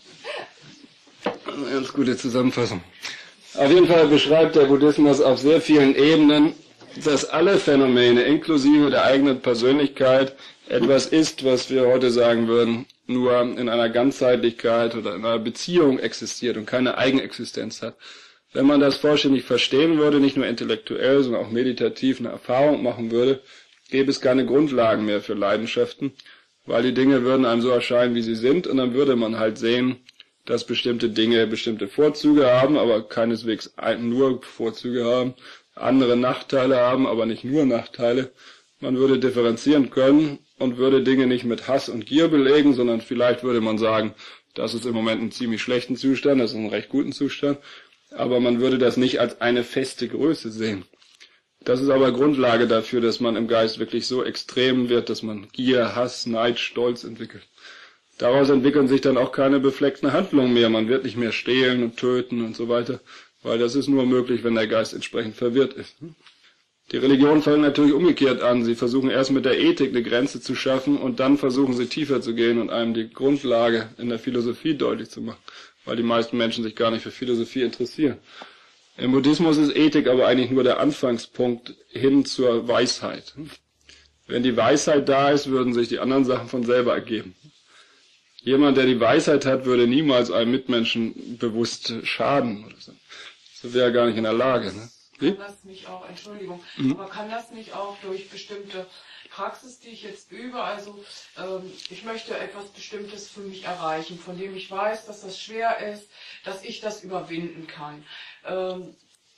ich. Eine ganz gute Zusammenfassung. Auf jeden Fall beschreibt der Buddhismus auf sehr vielen Ebenen, dass alle Phänomene, inklusive der eigenen Persönlichkeit, etwas ist, was wir heute sagen würden, nur in einer Ganzheitlichkeit oder in einer Beziehung existiert und keine Eigenexistenz hat. Wenn man das vollständig verstehen würde, nicht nur intellektuell, sondern auch meditativ eine Erfahrung machen würde, gäbe es keine Grundlagen mehr für Leidenschaften, weil die Dinge würden einem so erscheinen, wie sie sind, und dann würde man halt sehen, dass bestimmte Dinge bestimmte Vorzüge haben, aber keineswegs nur Vorzüge haben, andere Nachteile haben, aber nicht nur Nachteile. Man würde differenzieren können und würde Dinge nicht mit Hass und Gier belegen, sondern vielleicht würde man sagen, das ist im Moment ein ziemlich schlechten Zustand, das ist ein recht guten Zustand, aber man würde das nicht als eine feste Größe sehen. Das ist aber Grundlage dafür, dass man im Geist wirklich so extrem wird, dass man Gier, Hass, Neid, Stolz entwickelt. Daraus entwickeln sich dann auch keine befleckten Handlungen mehr, man wird nicht mehr stehlen und töten und so weiter, weil das ist nur möglich, wenn der Geist entsprechend verwirrt ist. Die Religionen fangen natürlich umgekehrt an. Sie versuchen erst mit der Ethik eine Grenze zu schaffen und dann versuchen sie tiefer zu gehen und einem die Grundlage in der Philosophie deutlich zu machen, weil die meisten Menschen sich gar nicht für Philosophie interessieren. Im Buddhismus ist Ethik aber eigentlich nur der Anfangspunkt hin zur Weisheit. Wenn die Weisheit da ist, würden sich die anderen Sachen von selber ergeben. Jemand, der die Weisheit hat, würde niemals einem Mitmenschen bewusst schaden oder so. So wäre er gar nicht in der Lage. Ne? Kann das nicht auch, Entschuldigung, mhm. aber kann das nicht auch durch bestimmte Praxis, die ich jetzt übe, also ähm, ich möchte etwas Bestimmtes für mich erreichen, von dem ich weiß, dass das schwer ist, dass ich das überwinden kann. Ähm,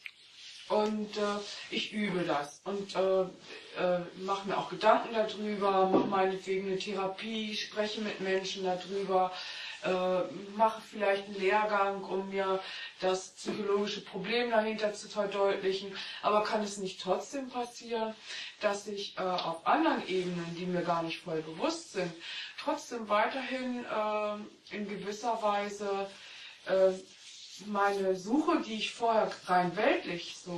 und äh, ich übe das und äh, äh, mache mir auch Gedanken darüber, mache meinetwegen eine Therapie, spreche mit Menschen darüber, äh, mache vielleicht einen Lehrgang, um mir das psychologische Problem dahinter zu verdeutlichen. Aber kann es nicht trotzdem passieren, dass ich äh, auf anderen Ebenen, die mir gar nicht voll bewusst sind, trotzdem weiterhin äh, in gewisser Weise äh, meine Suche, die ich vorher rein weltlich so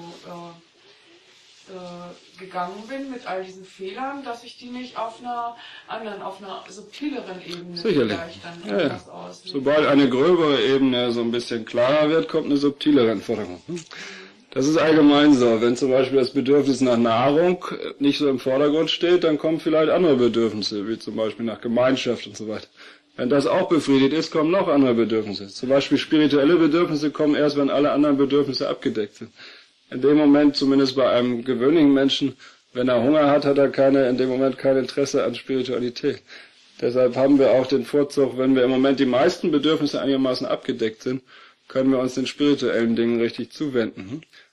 äh, äh, gegangen bin mit all diesen Fehlern, dass ich die nicht auf einer anderen, auf einer subtileren Ebene Sicherlich. vielleicht dann Ja, etwas ja. auslebe. Sobald eine gröbere Ebene so ein bisschen klarer wird, kommt eine subtilere Anforderung. Das ist allgemein so. Wenn zum Beispiel das Bedürfnis nach Nahrung nicht so im Vordergrund steht, dann kommen vielleicht andere Bedürfnisse, wie zum Beispiel nach Gemeinschaft und so weiter. Wenn das auch befriedigt ist, kommen noch andere Bedürfnisse. Zum Beispiel spirituelle Bedürfnisse kommen erst, wenn alle anderen Bedürfnisse abgedeckt sind. In dem Moment, zumindest bei einem gewöhnlichen Menschen, wenn er Hunger hat, hat er keine, in dem Moment kein Interesse an Spiritualität. Deshalb haben wir auch den Vorzug, wenn wir im Moment die meisten Bedürfnisse einigermaßen abgedeckt sind, können wir uns den spirituellen Dingen richtig zuwenden.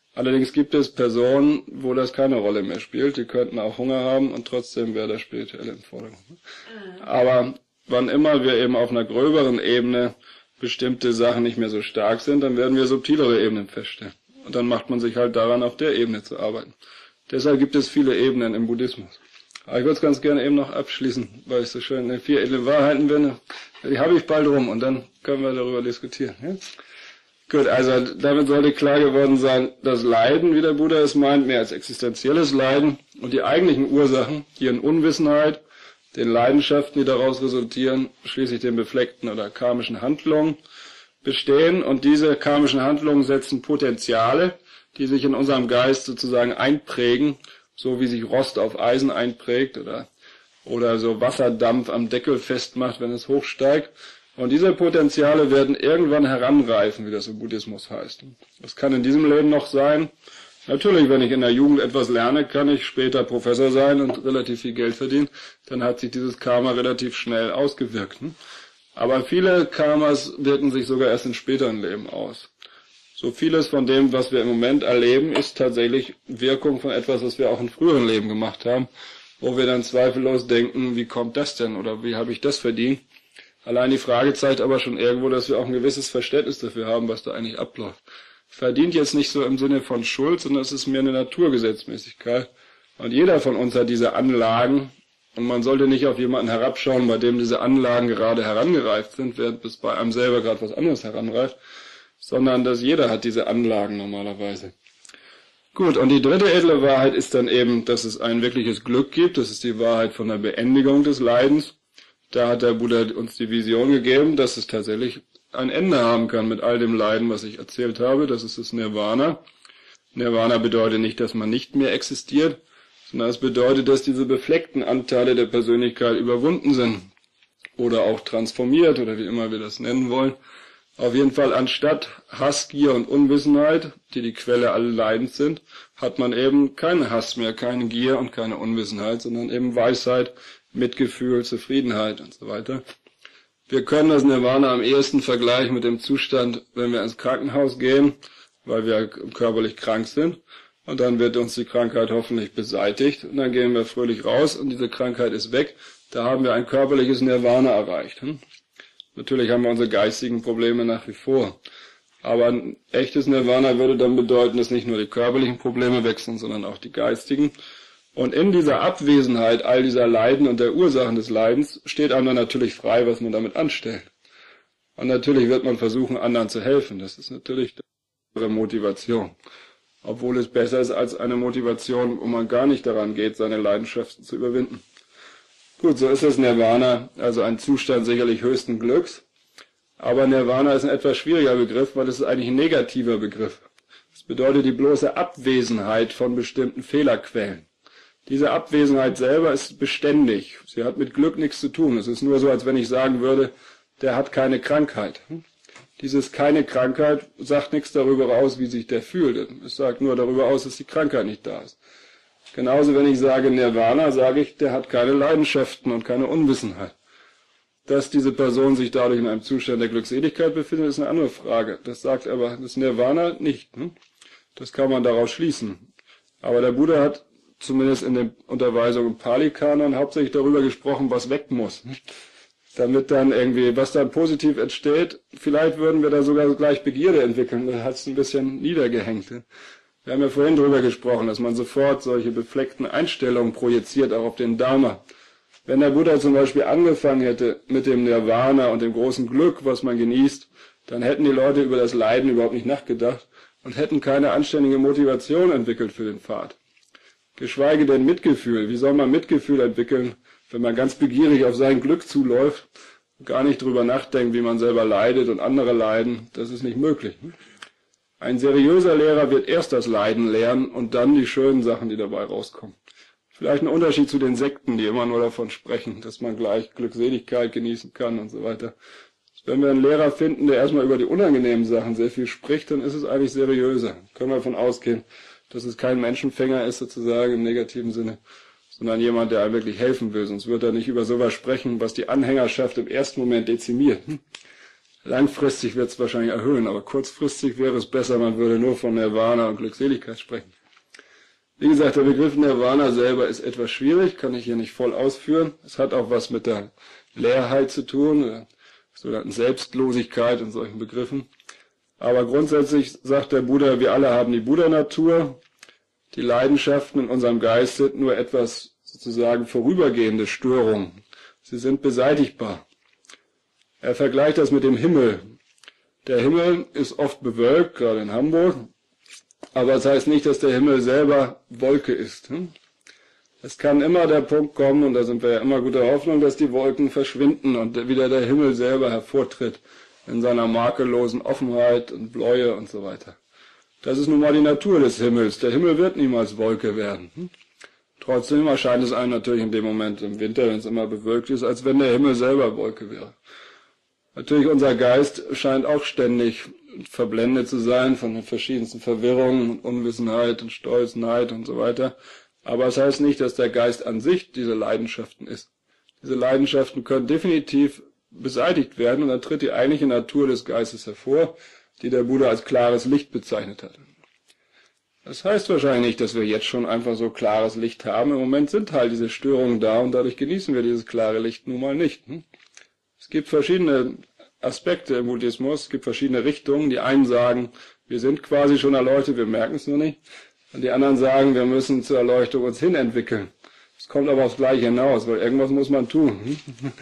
Allerdings gibt es Personen, wo das keine Rolle mehr spielt. Die könnten auch Hunger haben und trotzdem wäre das Spirituelle im Vordergrund. Mhm. Aber wann immer wir eben auf einer gröberen Ebene bestimmte Sachen nicht mehr so stark sind, dann werden wir subtilere Ebenen feststellen. Und dann macht man sich halt daran, auf der Ebene zu arbeiten. Deshalb gibt es viele Ebenen im Buddhismus. Aber ich würde es ganz gerne eben noch abschließen, weil ich so schön in den vier edlen Wahrheiten bin. Die habe ich bald rum und dann können wir darüber diskutieren. Ja? Gut, also damit sollte klar geworden sein, das Leiden, wie der Buddha es meint, mehr als existenzielles Leiden und die eigentlichen Ursachen, die in Unwissenheit, den Leidenschaften, die daraus resultieren, schließlich den befleckten oder karmischen Handlungen bestehen. Und diese karmischen Handlungen setzen Potenziale, die sich in unserem Geist sozusagen einprägen, so wie sich Rost auf Eisen einprägt oder, oder so Wasserdampf am Deckel festmacht, wenn es hochsteigt. Und diese Potenziale werden irgendwann heranreifen, wie das im Buddhismus heißt. Das kann in diesem Leben noch sein. Natürlich, wenn ich in der Jugend etwas lerne, kann ich später Professor sein und relativ viel Geld verdienen. Dann hat sich dieses Karma relativ schnell ausgewirkt. Aber viele Karmas wirken sich sogar erst in späteren Leben aus. So vieles von dem, was wir im Moment erleben, ist tatsächlich Wirkung von etwas, was wir auch in früheren Leben gemacht haben, wo wir dann zweifellos denken, wie kommt das denn oder wie habe ich das verdient? Allein die Frage zeigt aber schon irgendwo, dass wir auch ein gewisses Verständnis dafür haben, was da eigentlich abläuft. Verdient jetzt nicht so im Sinne von Schuld, sondern es ist mehr eine Naturgesetzmäßigkeit. Und jeder von uns hat diese Anlagen. Und man sollte nicht auf jemanden herabschauen, bei dem diese Anlagen gerade herangereift sind, während bis bei einem selber gerade was anderes heranreift, sondern dass jeder hat diese Anlagen normalerweise. Gut, und die dritte edle Wahrheit ist dann eben, dass es ein wirkliches Glück gibt. Das ist die Wahrheit von der Beendigung des Leidens. Da hat der Buddha uns die Vision gegeben, dass es tatsächlich ein Ende haben kann mit all dem Leiden, was ich erzählt habe. Das ist das Nirvana. Nirvana bedeutet nicht, dass man nicht mehr existiert, sondern es bedeutet, dass diese befleckten Anteile der Persönlichkeit überwunden sind oder auch transformiert oder wie immer wir das nennen wollen. Auf jeden Fall anstatt Hass, Gier und Unwissenheit, die die Quelle allen Leidens sind, hat man eben keinen Hass mehr, keine Gier und keine Unwissenheit, sondern eben Weisheit, Mitgefühl, Zufriedenheit und so weiter. Wir können das Nirvana am ehesten vergleichen mit dem Zustand, wenn wir ins Krankenhaus gehen, weil wir körperlich krank sind. Und dann wird uns die Krankheit hoffentlich beseitigt. Und dann gehen wir fröhlich raus und diese Krankheit ist weg. Da haben wir ein körperliches Nirvana erreicht. Natürlich haben wir unsere geistigen Probleme nach wie vor. Aber ein echtes Nirvana würde dann bedeuten, dass nicht nur die körperlichen Probleme weg sind, sondern auch die geistigen. Und in dieser Abwesenheit all dieser Leiden und der Ursachen des Leidens steht einem dann natürlich frei, was man damit anstellt. Und natürlich wird man versuchen, anderen zu helfen. Das ist natürlich die Motivation. Obwohl es besser ist als eine Motivation, wo man gar nicht daran geht, seine Leidenschaften zu überwinden. Gut, so ist das Nirvana, also ein Zustand sicherlich höchsten Glücks. Aber Nirvana ist ein etwas schwieriger Begriff, weil es ist eigentlich ein negativer Begriff. Das bedeutet die bloße Abwesenheit von bestimmten Fehlerquellen. Diese Abwesenheit selber ist beständig. Sie hat mit Glück nichts zu tun. Es ist nur so, als wenn ich sagen würde, der hat keine Krankheit. Dieses keine Krankheit sagt nichts darüber aus, wie sich der fühlt. Es sagt nur darüber aus, dass die Krankheit nicht da ist. Genauso, wenn ich sage Nirvana, sage ich, der hat keine Leidenschaften und keine Unwissenheit. Dass diese Person sich dadurch in einem Zustand der Glückseligkeit befindet, ist eine andere Frage. Das sagt aber das Nirvana nicht. Das kann man daraus schließen. Aber der Buddha hat zumindest in der Unterweisung im Pali-Kanon hauptsächlich darüber gesprochen, was weg muss. Damit dann irgendwie, was dann positiv entsteht, vielleicht würden wir da sogar gleich Begierde entwickeln. Da hat es ein bisschen niedergehängt. Wir haben ja vorhin darüber gesprochen, dass man sofort solche befleckten Einstellungen projiziert, auch auf den Dharma. Wenn der Buddha zum Beispiel angefangen hätte mit dem Nirvana und dem großen Glück, was man genießt, dann hätten die Leute über das Leiden überhaupt nicht nachgedacht und hätten keine anständige Motivation entwickelt für den Pfad. Geschweige denn Mitgefühl. Wie soll man Mitgefühl entwickeln, wenn man ganz begierig auf sein Glück zuläuft und gar nicht drüber nachdenkt, wie man selber leidet und andere leiden? Das ist nicht möglich. Ein seriöser Lehrer wird erst das Leiden lernen und dann die schönen Sachen, die dabei rauskommen. Vielleicht ein Unterschied zu den Sekten, die immer nur davon sprechen, dass man gleich Glückseligkeit genießen kann und so weiter. Wenn wir einen Lehrer finden, der erstmal über die unangenehmen Sachen sehr viel spricht, dann ist es eigentlich seriöser. Können wir davon ausgehen, dass es kein Menschenfänger ist, sozusagen im negativen Sinne, sondern jemand, der einem wirklich helfen will. Sonst wird er nicht über sowas sprechen, was die Anhängerschaft im ersten Moment dezimiert. Langfristig wird es wahrscheinlich erhöhen, aber kurzfristig wäre es besser, man würde nur von Nirvana und Glückseligkeit sprechen. Wie gesagt, der Begriff Nirvana selber ist etwas schwierig, kann ich hier nicht voll ausführen. Es hat auch was mit der Leerheit zu tun, der sogenannten Selbstlosigkeit und solchen Begriffen. Aber grundsätzlich sagt der Buddha, wir alle haben die Buddha-Natur. Die Leidenschaften in unserem Geist sind nur etwas sozusagen vorübergehende Störungen. Sie sind beseitigbar. Er vergleicht das mit dem Himmel. Der Himmel ist oft bewölkt, gerade in Hamburg, aber das heißt nicht, dass der Himmel selber Wolke ist. Es kann immer der Punkt kommen, und da sind wir ja immer guter Hoffnung, dass die Wolken verschwinden und wieder der Himmel selber hervortritt in seiner makellosen Offenheit und Bläue und so weiter. Das ist nun mal die Natur des Himmels. Der Himmel wird niemals Wolke werden. Trotzdem erscheint es einem natürlich in dem Moment im Winter, wenn es immer bewölkt ist, als wenn der Himmel selber Wolke wäre. Natürlich, unser Geist scheint auch ständig verblendet zu sein von den verschiedensten Verwirrungen und Unwissenheit und Stolz, Neid und so weiter. Aber es heißt nicht, dass der Geist an sich diese Leidenschaften ist. Diese Leidenschaften können definitiv beseitigt werden und dann tritt die eigentliche Natur des Geistes hervor, die der Buddha als klares Licht bezeichnet hat. Das heißt wahrscheinlich nicht, dass wir jetzt schon einfach so klares Licht haben. Im Moment sind halt diese Störungen da und dadurch genießen wir dieses klare Licht nun mal nicht. Es gibt verschiedene Aspekte im Buddhismus, es gibt verschiedene Richtungen. Die einen sagen, wir sind quasi schon erleuchtet, wir merken es nur nicht. Und die anderen sagen, wir müssen zur Erleuchtung uns hinentwickeln. Es kommt aber aufs Gleiche hinaus, weil irgendwas muss man tun.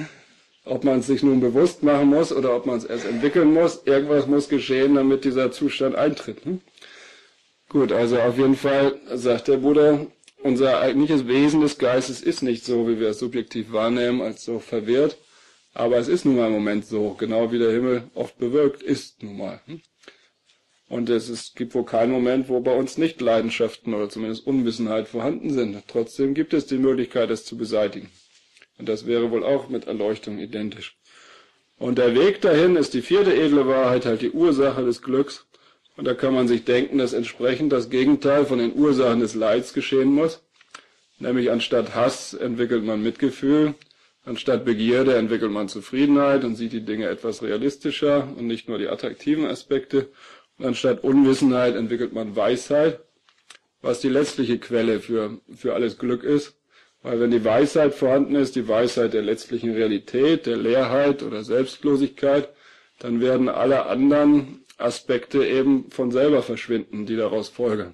Ob man es sich nun bewusst machen muss oder ob man es erst entwickeln muss, irgendwas muss geschehen, damit dieser Zustand eintritt. Gut, also auf jeden Fall sagt der Buddha, unser eigentliches Wesen des Geistes ist nicht so, wie wir es subjektiv wahrnehmen, als so verwirrt. Aber es ist nun mal im Moment so, genau wie der Himmel oft bewölkt ist nun mal. Und es, ist, gibt wohl keinen Moment, wo bei uns nicht Leidenschaften oder zumindest Unwissenheit vorhanden sind. Trotzdem gibt es die Möglichkeit, es zu beseitigen. Und das wäre wohl auch mit Erleuchtung identisch. Und der Weg dahin ist die vierte edle Wahrheit, halt die Ursache des Glücks. Und da kann man sich denken, dass entsprechend das Gegenteil von den Ursachen des Leids geschehen muss. Nämlich anstatt Hass entwickelt man Mitgefühl. Anstatt Begierde entwickelt man Zufriedenheit und sieht die Dinge etwas realistischer und nicht nur die attraktiven Aspekte. Und anstatt Unwissenheit entwickelt man Weisheit, was die letztliche Quelle für, für alles Glück ist. Weil wenn die Weisheit vorhanden ist, die Weisheit der letztlichen Realität, der Leerheit oder Selbstlosigkeit, dann werden alle anderen Aspekte eben von selber verschwinden, die daraus folgen.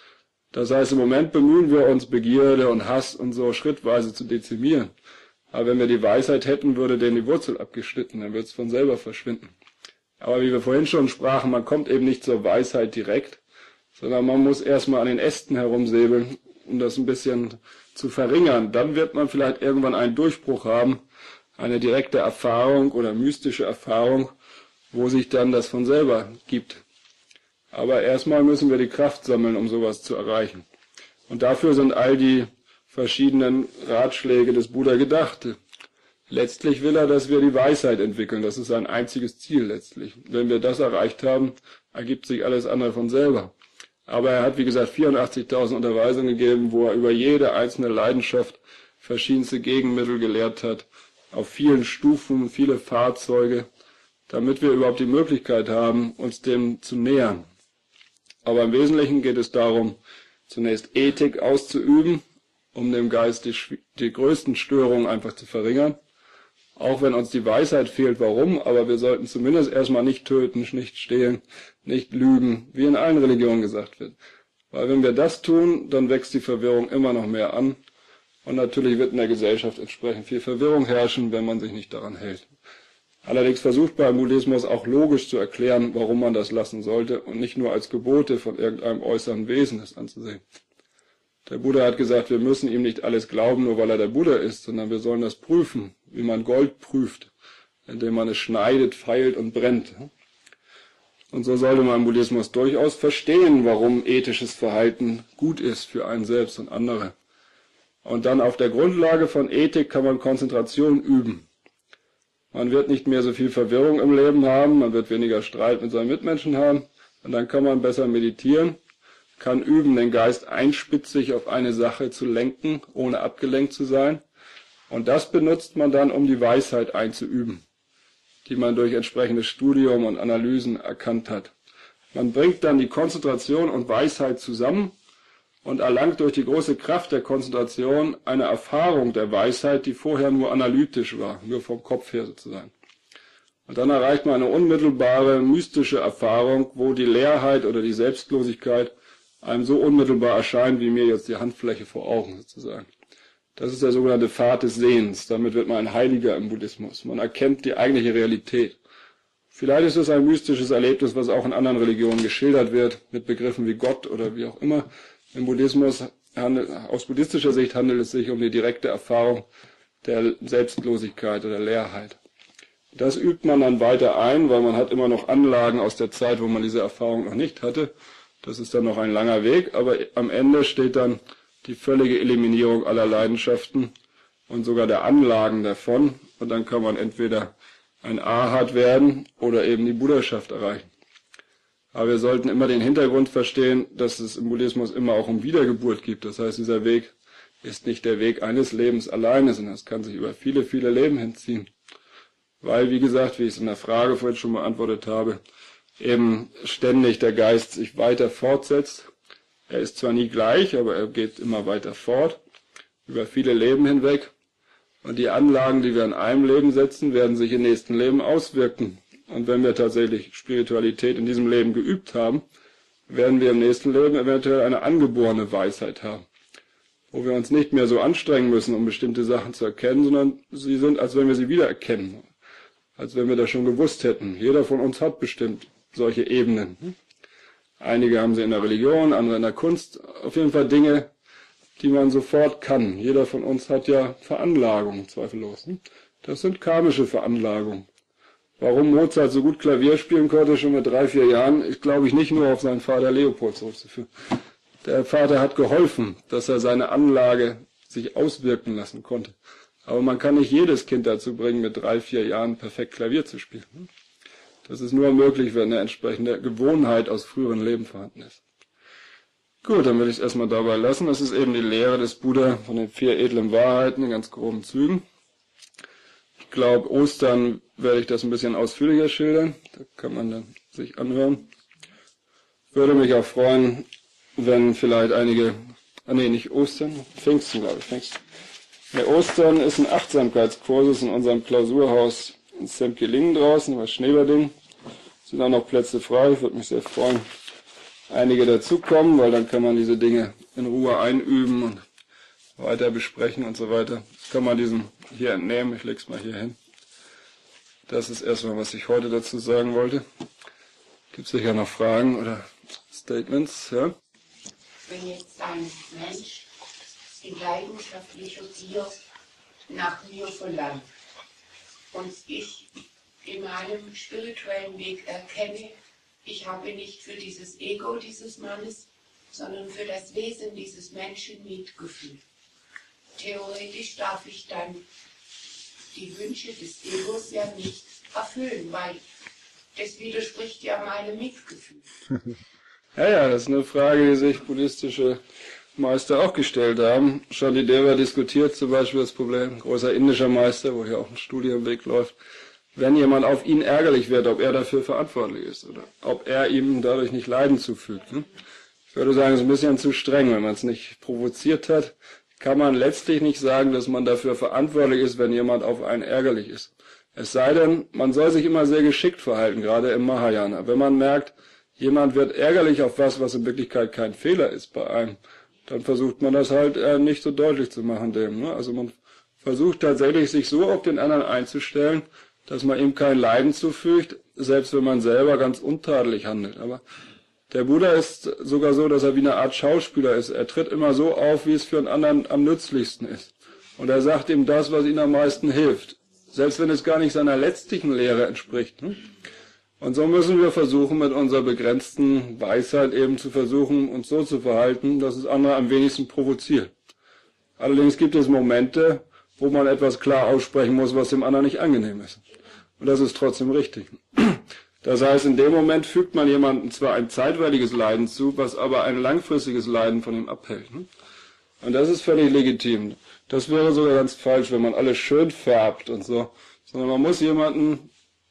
Das heißt, im Moment bemühen wir uns, Begierde und Hass und so schrittweise zu dezimieren. Aber wenn wir die Weisheit hätten, würde denen die Wurzel abgeschnitten, dann wird es von selber verschwinden. Aber wie wir vorhin schon sprachen, man kommt eben nicht zur Weisheit direkt, sondern man muss erstmal an den Ästen herumsäbeln, um das ein bisschen zu verringern. Dann wird man vielleicht irgendwann einen Durchbruch haben, eine direkte Erfahrung oder mystische Erfahrung, wo sich dann das von selber gibt. Aber erstmal müssen wir die Kraft sammeln, um sowas zu erreichen. Und dafür sind all die verschiedenen Ratschläge des Buddha gedacht. Letztlich will er, dass wir die Weisheit entwickeln. Das ist sein einziges Ziel letztlich. Wenn wir das erreicht haben, ergibt sich alles andere von selber. Aber er hat, wie gesagt, vierundachtzigtausend Unterweisungen gegeben, wo er über jede einzelne Leidenschaft verschiedenste Gegenmittel gelehrt hat, auf vielen Stufen, viele Fahrzeuge, damit wir überhaupt die Möglichkeit haben, uns dem zu nähern. Aber im Wesentlichen geht es darum, zunächst Ethik auszuüben, um dem Geist die, die größten Störungen einfach zu verringern. Auch wenn uns die Weisheit fehlt, warum, aber wir sollten zumindest erstmal nicht töten, nicht stehlen, nicht lügen, wie in allen Religionen gesagt wird. Weil wenn wir das tun, dann wächst die Verwirrung immer noch mehr an. Und natürlich wird in der Gesellschaft entsprechend viel Verwirrung herrschen, wenn man sich nicht daran hält. Allerdings versucht beim Buddhismus auch logisch zu erklären, warum man das lassen sollte und nicht nur als Gebote von irgendeinem äußeren Wesen das anzusehen. Der Buddha hat gesagt, wir müssen ihm nicht alles glauben, nur weil er der Buddha ist, sondern wir sollen das prüfen, wie man Gold prüft, indem man es schneidet, feilt und brennt. Und so sollte man im Buddhismus durchaus verstehen, warum ethisches Verhalten gut ist für einen selbst und andere. Und dann auf der Grundlage von Ethik kann man Konzentration üben. Man wird nicht mehr so viel Verwirrung im Leben haben, man wird weniger Streit mit seinen Mitmenschen haben und dann kann man besser meditieren, kann üben, den Geist einspitzig auf eine Sache zu lenken, ohne abgelenkt zu sein. Und das benutzt man dann, um die Weisheit einzuüben. die man durch entsprechendes Studium und Analysen erkannt hat. Man bringt dann die Konzentration und Weisheit zusammen und erlangt durch die große Kraft der Konzentration eine Erfahrung der Weisheit, die vorher nur analytisch war, nur vom Kopf her sozusagen. Und dann erreicht man eine unmittelbare, mystische Erfahrung, wo die Leerheit oder die Selbstlosigkeit einem so unmittelbar erscheint, wie mir jetzt die Handfläche vor Augen sozusagen. Das ist der sogenannte Pfad des Sehens. Damit wird man ein Heiliger im Buddhismus. Man erkennt die eigentliche Realität. Vielleicht ist es ein mystisches Erlebnis, was auch in anderen Religionen geschildert wird, mit Begriffen wie Gott oder wie auch immer. Im Buddhismus, aus buddhistischer Sicht handelt es sich um die direkte Erfahrung der Selbstlosigkeit oder Leerheit. Das übt man dann weiter ein, weil man hat immer noch Anlagen aus der Zeit, wo man diese Erfahrung noch nicht hatte. Das ist dann noch ein langer Weg, aber am Ende steht dann die völlige Eliminierung aller Leidenschaften und sogar der Anlagen davon. Und dann kann man entweder ein Arhat werden oder eben die Buddhaschaft erreichen. Aber wir sollten immer den Hintergrund verstehen, dass es im Buddhismus immer auch um Wiedergeburt gibt. Das heißt, dieser Weg ist nicht der Weg eines Lebens alleine, sondern es kann sich über viele, viele Leben hinziehen. Weil, wie gesagt, wie ich es in der Frage vorhin schon beantwortet habe, eben ständig der Geist sich weiter fortsetzt. Er ist zwar nie gleich, aber er geht immer weiter fort, über viele Leben hinweg. Und die Anlagen, die wir in einem Leben setzen, werden sich im nächsten Leben auswirken. Und wenn wir tatsächlich Spiritualität in diesem Leben geübt haben, werden wir im nächsten Leben eventuell eine angeborene Weisheit haben, wo wir uns nicht mehr so anstrengen müssen, um bestimmte Sachen zu erkennen, sondern sie sind, als wenn wir sie wiedererkennen, als wenn wir das schon gewusst hätten. Jeder von uns hat bestimmt solche Ebenen. Einige haben sie in der Religion, andere in der Kunst. Auf jeden Fall Dinge, die man sofort kann. Jeder von uns hat ja Veranlagungen, zweifellos. Das sind karmische Veranlagungen. Warum Mozart so gut Klavier spielen konnte, schon mit drei, vier Jahren, ist, glaube ich, nicht nur auf seinen Vater Leopold zurückzuführen. Der Vater hat geholfen, dass er seine Anlage sich auswirken lassen konnte. Aber man kann nicht jedes Kind dazu bringen, mit drei, vier Jahren perfekt Klavier zu spielen. Das ist nur möglich, wenn eine entsprechende Gewohnheit aus früheren Leben vorhanden ist. Gut, dann will ich es erstmal dabei lassen. Das ist eben die Lehre des Buddha von den vier edlen Wahrheiten in ganz groben Zügen. Ich glaube, Ostern werde ich das ein bisschen ausführlicher schildern. Da kann man dann sich anhören. Würde mich auch freuen, wenn vielleicht einige, ah nee, nicht Ostern, Pfingsten, glaube ich, Pfingsten. Ja, Ostern ist ein Achtsamkeitskurs in unserem Klausurhaus in Semkelingen draußen, bei Schneverding. Sind auch noch Plätze frei, ich würde mich sehr freuen, einige dazukommen, weil dann kann man diese Dinge in Ruhe einüben und weiter besprechen und so weiter. Das kann man diesem hier entnehmen, ich lege es mal hier hin. Das ist erstmal, was ich heute dazu sagen wollte. Gibt es sicher noch Fragen oder Statements? Ja? Wenn jetzt ein Mensch in leidenschaftlicher Gier nach mir verlangt und ich in meinem spirituellen Weg erkenne, ich habe nicht für dieses Ego dieses Mannes, sondern für das Wesen dieses Menschen Mitgefühl. Theoretisch darf ich dann die Wünsche des Egos ja nicht erfüllen, weil das widerspricht ja meinem Mitgefühl. Ja, ja, das ist eine Frage, die sich buddhistische Meister auch gestellt haben. Shantideva diskutiert zum Beispiel das Problem, großer indischer Meister, wo hier auch ein Studienweg läuft, wenn jemand auf ihn ärgerlich wird, ob er dafür verantwortlich ist oder ob er ihm dadurch nicht Leiden zufügt. Ne? Ich würde sagen, es ist ein bisschen zu streng, wenn man es nicht provoziert hat. Kann man letztlich nicht sagen, dass man dafür verantwortlich ist, wenn jemand auf einen ärgerlich ist. Es sei denn, man soll sich immer sehr geschickt verhalten, gerade im Mahayana. Wenn man merkt, jemand wird ärgerlich auf was, was in Wirklichkeit kein Fehler ist bei einem, dann versucht man das halt äh, nicht so deutlich zu machen dem. Ne? Also man versucht tatsächlich, sich so auf den anderen einzustellen, dass man ihm kein Leiden zufügt, selbst wenn man selber ganz untadelig handelt. Aber der Buddha ist sogar so, dass er wie eine Art Schauspieler ist. Er tritt immer so auf, wie es für einen anderen am nützlichsten ist. Und er sagt ihm das, was ihm am meisten hilft. Selbst wenn es gar nicht seiner letztlichen Lehre entspricht. Und so müssen wir versuchen, mit unserer begrenzten Weisheit eben zu versuchen, uns so zu verhalten, dass es andere am wenigsten provoziert. Allerdings gibt es Momente, wo man etwas klar aussprechen muss, was dem anderen nicht angenehm ist. Und das ist trotzdem richtig. Das heißt, in dem Moment fügt man jemandem zwar ein zeitweiliges Leiden zu, was aber ein langfristiges Leiden von ihm abhält. Und das ist völlig legitim. Das wäre sogar ganz falsch, wenn man alles schön färbt und so. Sondern man muss jemanden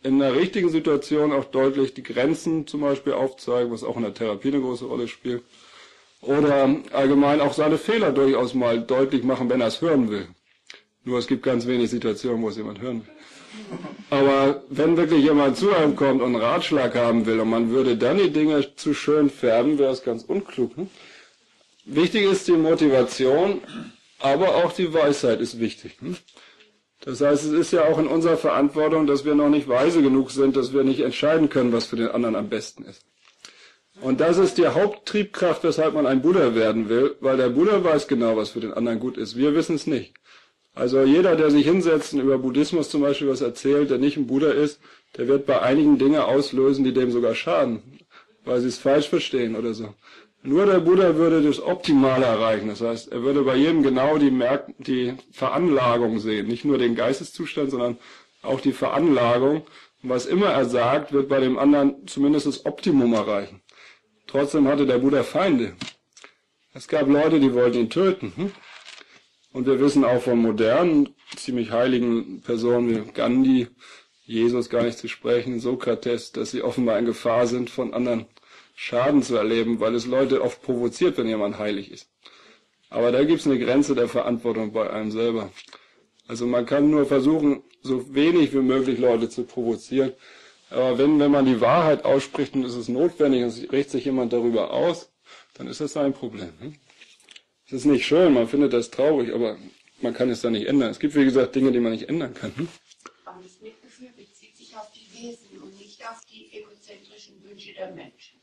in einer richtigen Situation auch deutlich die Grenzen zum Beispiel aufzeigen, was auch in der Therapie eine große Rolle spielt. Oder allgemein auch seine Fehler durchaus mal deutlich machen, wenn er es hören will. Nur es gibt ganz wenig Situationen, wo es jemand hören will. Aber wenn wirklich jemand zu einem kommt und einen Ratschlag haben will und man würde dann die Dinge zu schön färben, wäre es ganz unklug. Hm? Wichtig ist die Motivation, aber auch die Weisheit ist wichtig. Hm? Das heißt, es ist ja auch in unserer Verantwortung, dass wir noch nicht weise genug sind, dass wir nicht entscheiden können, was für den anderen am besten ist. Und das ist die Haupttriebkraft, weshalb man ein Buddha werden will, weil der Buddha weiß genau, was für den anderen gut ist. Wir wissen es nicht. Also jeder, der sich hinsetzt und über Buddhismus zum Beispiel was erzählt, der nicht ein Buddha ist, der wird bei einigen Dinge auslösen, die dem sogar schaden, weil sie es falsch verstehen oder so. Nur der Buddha würde das Optimale erreichen. Das heißt, er würde bei jedem genau die, Merk die Veranlagung sehen. Nicht nur den Geisteszustand, sondern auch die Veranlagung. Und was immer er sagt, wird bei dem anderen zumindest das Optimum erreichen. Trotzdem hatte der Buddha Feinde. Es gab Leute, die wollten ihn töten. Hm? Und wir wissen auch von modernen, ziemlich heiligen Personen wie Gandhi, Jesus gar nicht zu sprechen, Sokrates, dass sie offenbar in Gefahr sind, von anderen Schaden zu erleben, weil es Leute oft provoziert, wenn jemand heilig ist. Aber da gibt es eine Grenze der Verantwortung bei einem selber. Also man kann nur versuchen, so wenig wie möglich Leute zu provozieren. Aber wenn, wenn man die Wahrheit ausspricht und es ist notwendig und es regt sich jemand darüber aus, dann ist das sein Problem. Es ist nicht schön, man findet das traurig, aber man kann es dann nicht ändern. Es gibt, wie gesagt, Dinge, die man nicht ändern kann. Aber das Mitgefühl bezieht sich auf die Wesen und nicht auf die egozentrischen Wünsche der Menschen.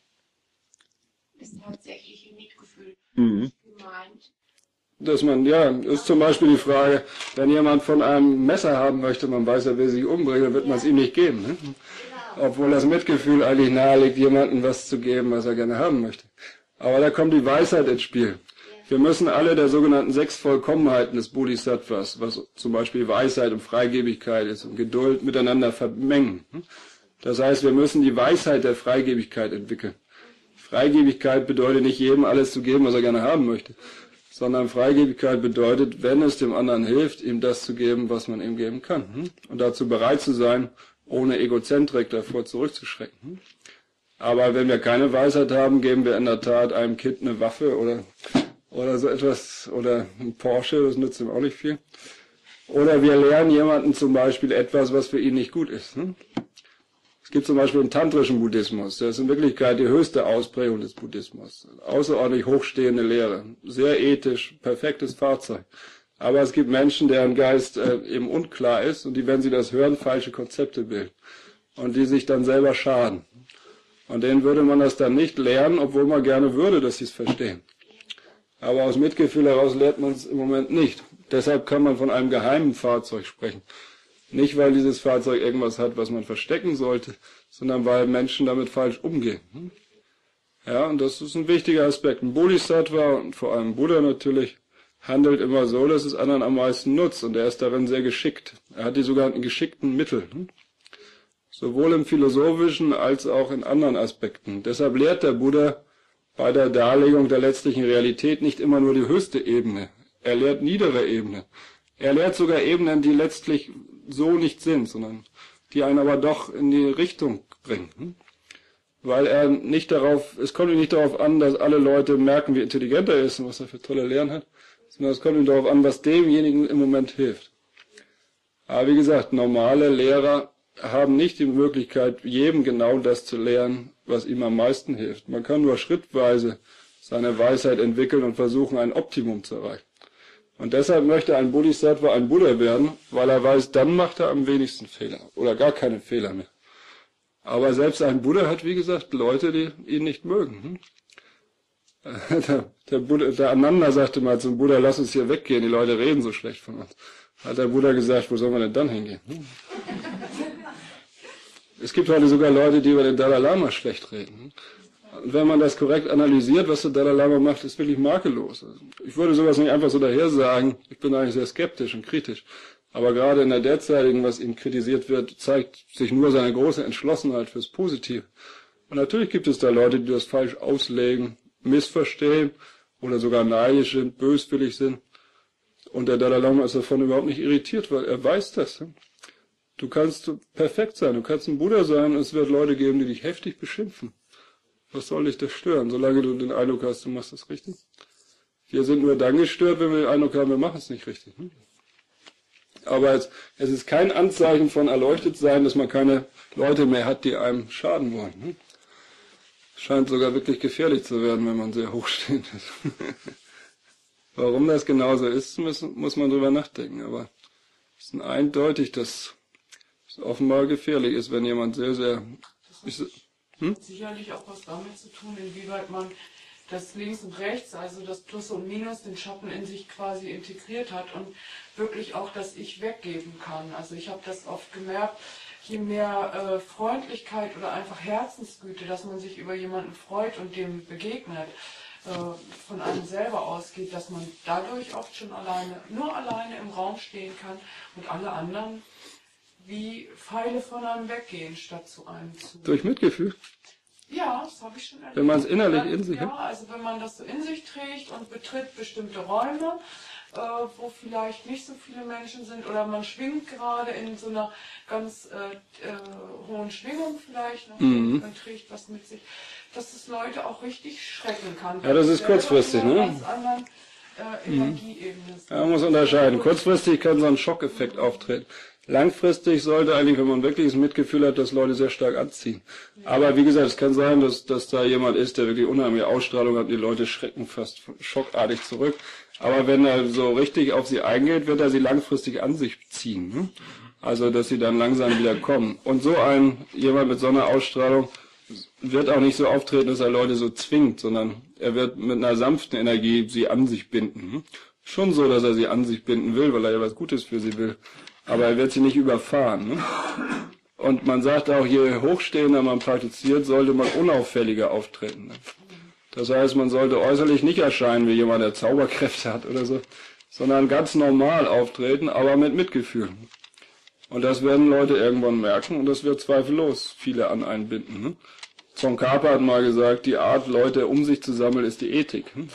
Das tatsächliche Mitgefühl Mhm. ist gemeint. Dass man, ja, ist zum Beispiel die Frage, wenn jemand von einem Messer haben möchte, man weiß, er will sich umbringen, dann wird man es ihm nicht geben. Ne? Genau. Obwohl das Mitgefühl eigentlich nahelegt, jemandem was zu geben, was er gerne haben möchte. Aber da kommt die Weisheit ins Spiel. Wir müssen alle der sogenannten sechs Vollkommenheiten des Bodhisattvas, was zum Beispiel Weisheit und Freigebigkeit ist und Geduld, miteinander vermengen. Das heißt, wir müssen die Weisheit der Freigebigkeit entwickeln. Freigebigkeit bedeutet nicht jedem alles zu geben, was er gerne haben möchte, sondern Freigebigkeit bedeutet, wenn es dem anderen hilft, ihm das zu geben, was man ihm geben kann. Und dazu bereit zu sein, ohne Egozentrik davor zurückzuschrecken. Aber wenn wir keine Weisheit haben, geben wir in der Tat einem Kind eine Waffe oder oder so etwas, oder ein Porsche, das nützt ihm auch nicht viel. Oder wir lernen jemanden zum Beispiel etwas, was für ihn nicht gut ist. Hm? Es gibt zum Beispiel einen tantrischen Buddhismus, der ist in Wirklichkeit die höchste Ausprägung des Buddhismus. Außerordentlich hochstehende Lehre, sehr ethisch, perfektes Fahrzeug. Aber es gibt Menschen, deren Geist äh, eben unklar ist und die, wenn sie das hören, falsche Konzepte bilden. Und die sich dann selber schaden. Und denen würde man das dann nicht lernen, obwohl man gerne würde, dass sie es verstehen. Aber aus Mitgefühl heraus lernt man es im Moment nicht. Deshalb kann man von einem geheimen Fahrzeug sprechen. Nicht, weil dieses Fahrzeug irgendwas hat, was man verstecken sollte, sondern weil Menschen damit falsch umgehen. Ja, und das ist ein wichtiger Aspekt. Ein Bodhisattva und vor allem Buddha natürlich handelt immer so, dass es anderen am meisten nutzt. Und er ist darin sehr geschickt. Er hat die sogenannten geschickten Mittel. Sowohl im philosophischen als auch in anderen Aspekten. Deshalb lehrt der Buddha bei der Darlegung der letztlichen Realität nicht immer nur die höchste Ebene. Er lehrt niedere Ebene. Er lehrt sogar Ebenen, die letztlich so nicht sind, sondern die einen aber doch in die Richtung bringen. Weil er nicht darauf, es kommt ihm nicht darauf an, dass alle Leute merken, wie intelligent er ist und was er für tolle Lehren hat, sondern es kommt ihm darauf an, was demjenigen im Moment hilft. Aber wie gesagt, normale Lehrer haben nicht die Möglichkeit, jedem genau das zu lehren, was ihm am meisten hilft. Man kann nur schrittweise seine Weisheit entwickeln und versuchen, ein Optimum zu erreichen. Und deshalb möchte ein Bodhisattva ein Buddha werden, weil er weiß, dann macht er am wenigsten Fehler oder gar keine Fehler mehr. Aber selbst ein Buddha hat, wie gesagt, Leute, die ihn nicht mögen. Der, der, Buddha, der Ananda sagte mal zum Buddha, lass uns hier weggehen, die Leute reden so schlecht von uns. Hat der Buddha gesagt, wo sollen wir denn dann hingehen? Es gibt heute sogar Leute, die über den Dalai Lama schlecht reden. Und wenn man das korrekt analysiert, was der Dalai Lama macht, ist wirklich makellos. Ich würde sowas nicht einfach so daher sagen. Ich bin eigentlich sehr skeptisch und kritisch. Aber gerade in der derzeitigen, was ihm kritisiert wird, zeigt sich nur seine große Entschlossenheit fürs Positive. Und natürlich gibt es da Leute, die das falsch auslegen, missverstehen oder sogar neidisch sind, böswillig sind. Und der Dalai Lama ist davon überhaupt nicht irritiert, weil er weiß das. Du kannst perfekt sein, du kannst ein Buddha sein und es wird Leute geben, die dich heftig beschimpfen. Was soll dich das stören, solange du den Eindruck hast, du machst das richtig? Wir sind nur dann gestört, wenn wir den Eindruck haben, wir machen es nicht richtig. Aber es, es ist kein Anzeichen von erleuchtet sein, dass man keine Leute mehr hat, die einem schaden wollen. Scheint sogar wirklich gefährlich zu werden, wenn man sehr hochstehend ist. Warum das genauso ist, muss, muss man drüber nachdenken. Aber es ist eindeutig, dass es offenbar gefährlich ist, wenn jemand sehr, sehr... Das hat hm? sicherlich auch was damit zu tun, inwieweit man das Links und Rechts, also das Plus und Minus, den Schatten in sich quasi integriert hat und wirklich auch das Ich weggeben kann. Also ich habe das oft gemerkt, je mehr äh, Freundlichkeit oder einfach Herzensgüte, dass man sich über jemanden freut und dem begegnet, äh, von einem selber ausgeht, dass man dadurch oft schon alleine, nur alleine im Raum stehen kann und alle anderen wie Pfeile von einem weggehen, statt zu einem zu. Durch Mitgefühl? Ja, das habe ich schon erlebt. Wenn man es innerlich Dann, in sich ja, hat? Ja, also wenn man das so in sich trägt und betritt bestimmte Räume, äh, wo vielleicht nicht so viele Menschen sind, oder man schwingt gerade in so einer ganz äh, äh, hohen Schwingung vielleicht noch, mhm. man trägt was mit sich, dass es Leute auch richtig schrecken kann. Ja, das ist kurzfristig, ne? Ganz anderen, äh, Energieebene. Ja, man muss unterscheiden. Kurzfristig kann so ein Schockeffekt auftreten. Langfristig sollte eigentlich, wenn man wirklich das Mitgefühl hat, dass Leute sehr stark anziehen. Aber wie gesagt, es kann sein, dass, dass da jemand ist, der wirklich unheimliche Ausstrahlung hat und die Leute schrecken fast schockartig zurück. Aber wenn er so richtig auf sie eingeht, wird er sie langfristig an sich ziehen. Ne? Also, dass sie dann langsam wieder kommen. Und so ein, jemand mit so einer Ausstrahlung wird auch nicht so auftreten, dass er Leute so zwingt, sondern er wird mit einer sanften Energie sie an sich binden. Ne? Schon so, dass er sie an sich binden will, weil er ja was Gutes für sie will. Aber er wird sie nicht überfahren. Ne? Und man sagt auch, je hochstehender man praktiziert, sollte man unauffälliger auftreten. Ne? Das heißt, man sollte äußerlich nicht erscheinen wie jemand, der Zauberkräfte hat oder so, sondern ganz normal auftreten, aber mit Mitgefühl. Und das werden Leute irgendwann merken und das wird zweifellos viele an einen binden. Ne? Tsongkhapa hat mal gesagt, die Art, Leute um sich zu sammeln, ist die Ethik. Ne?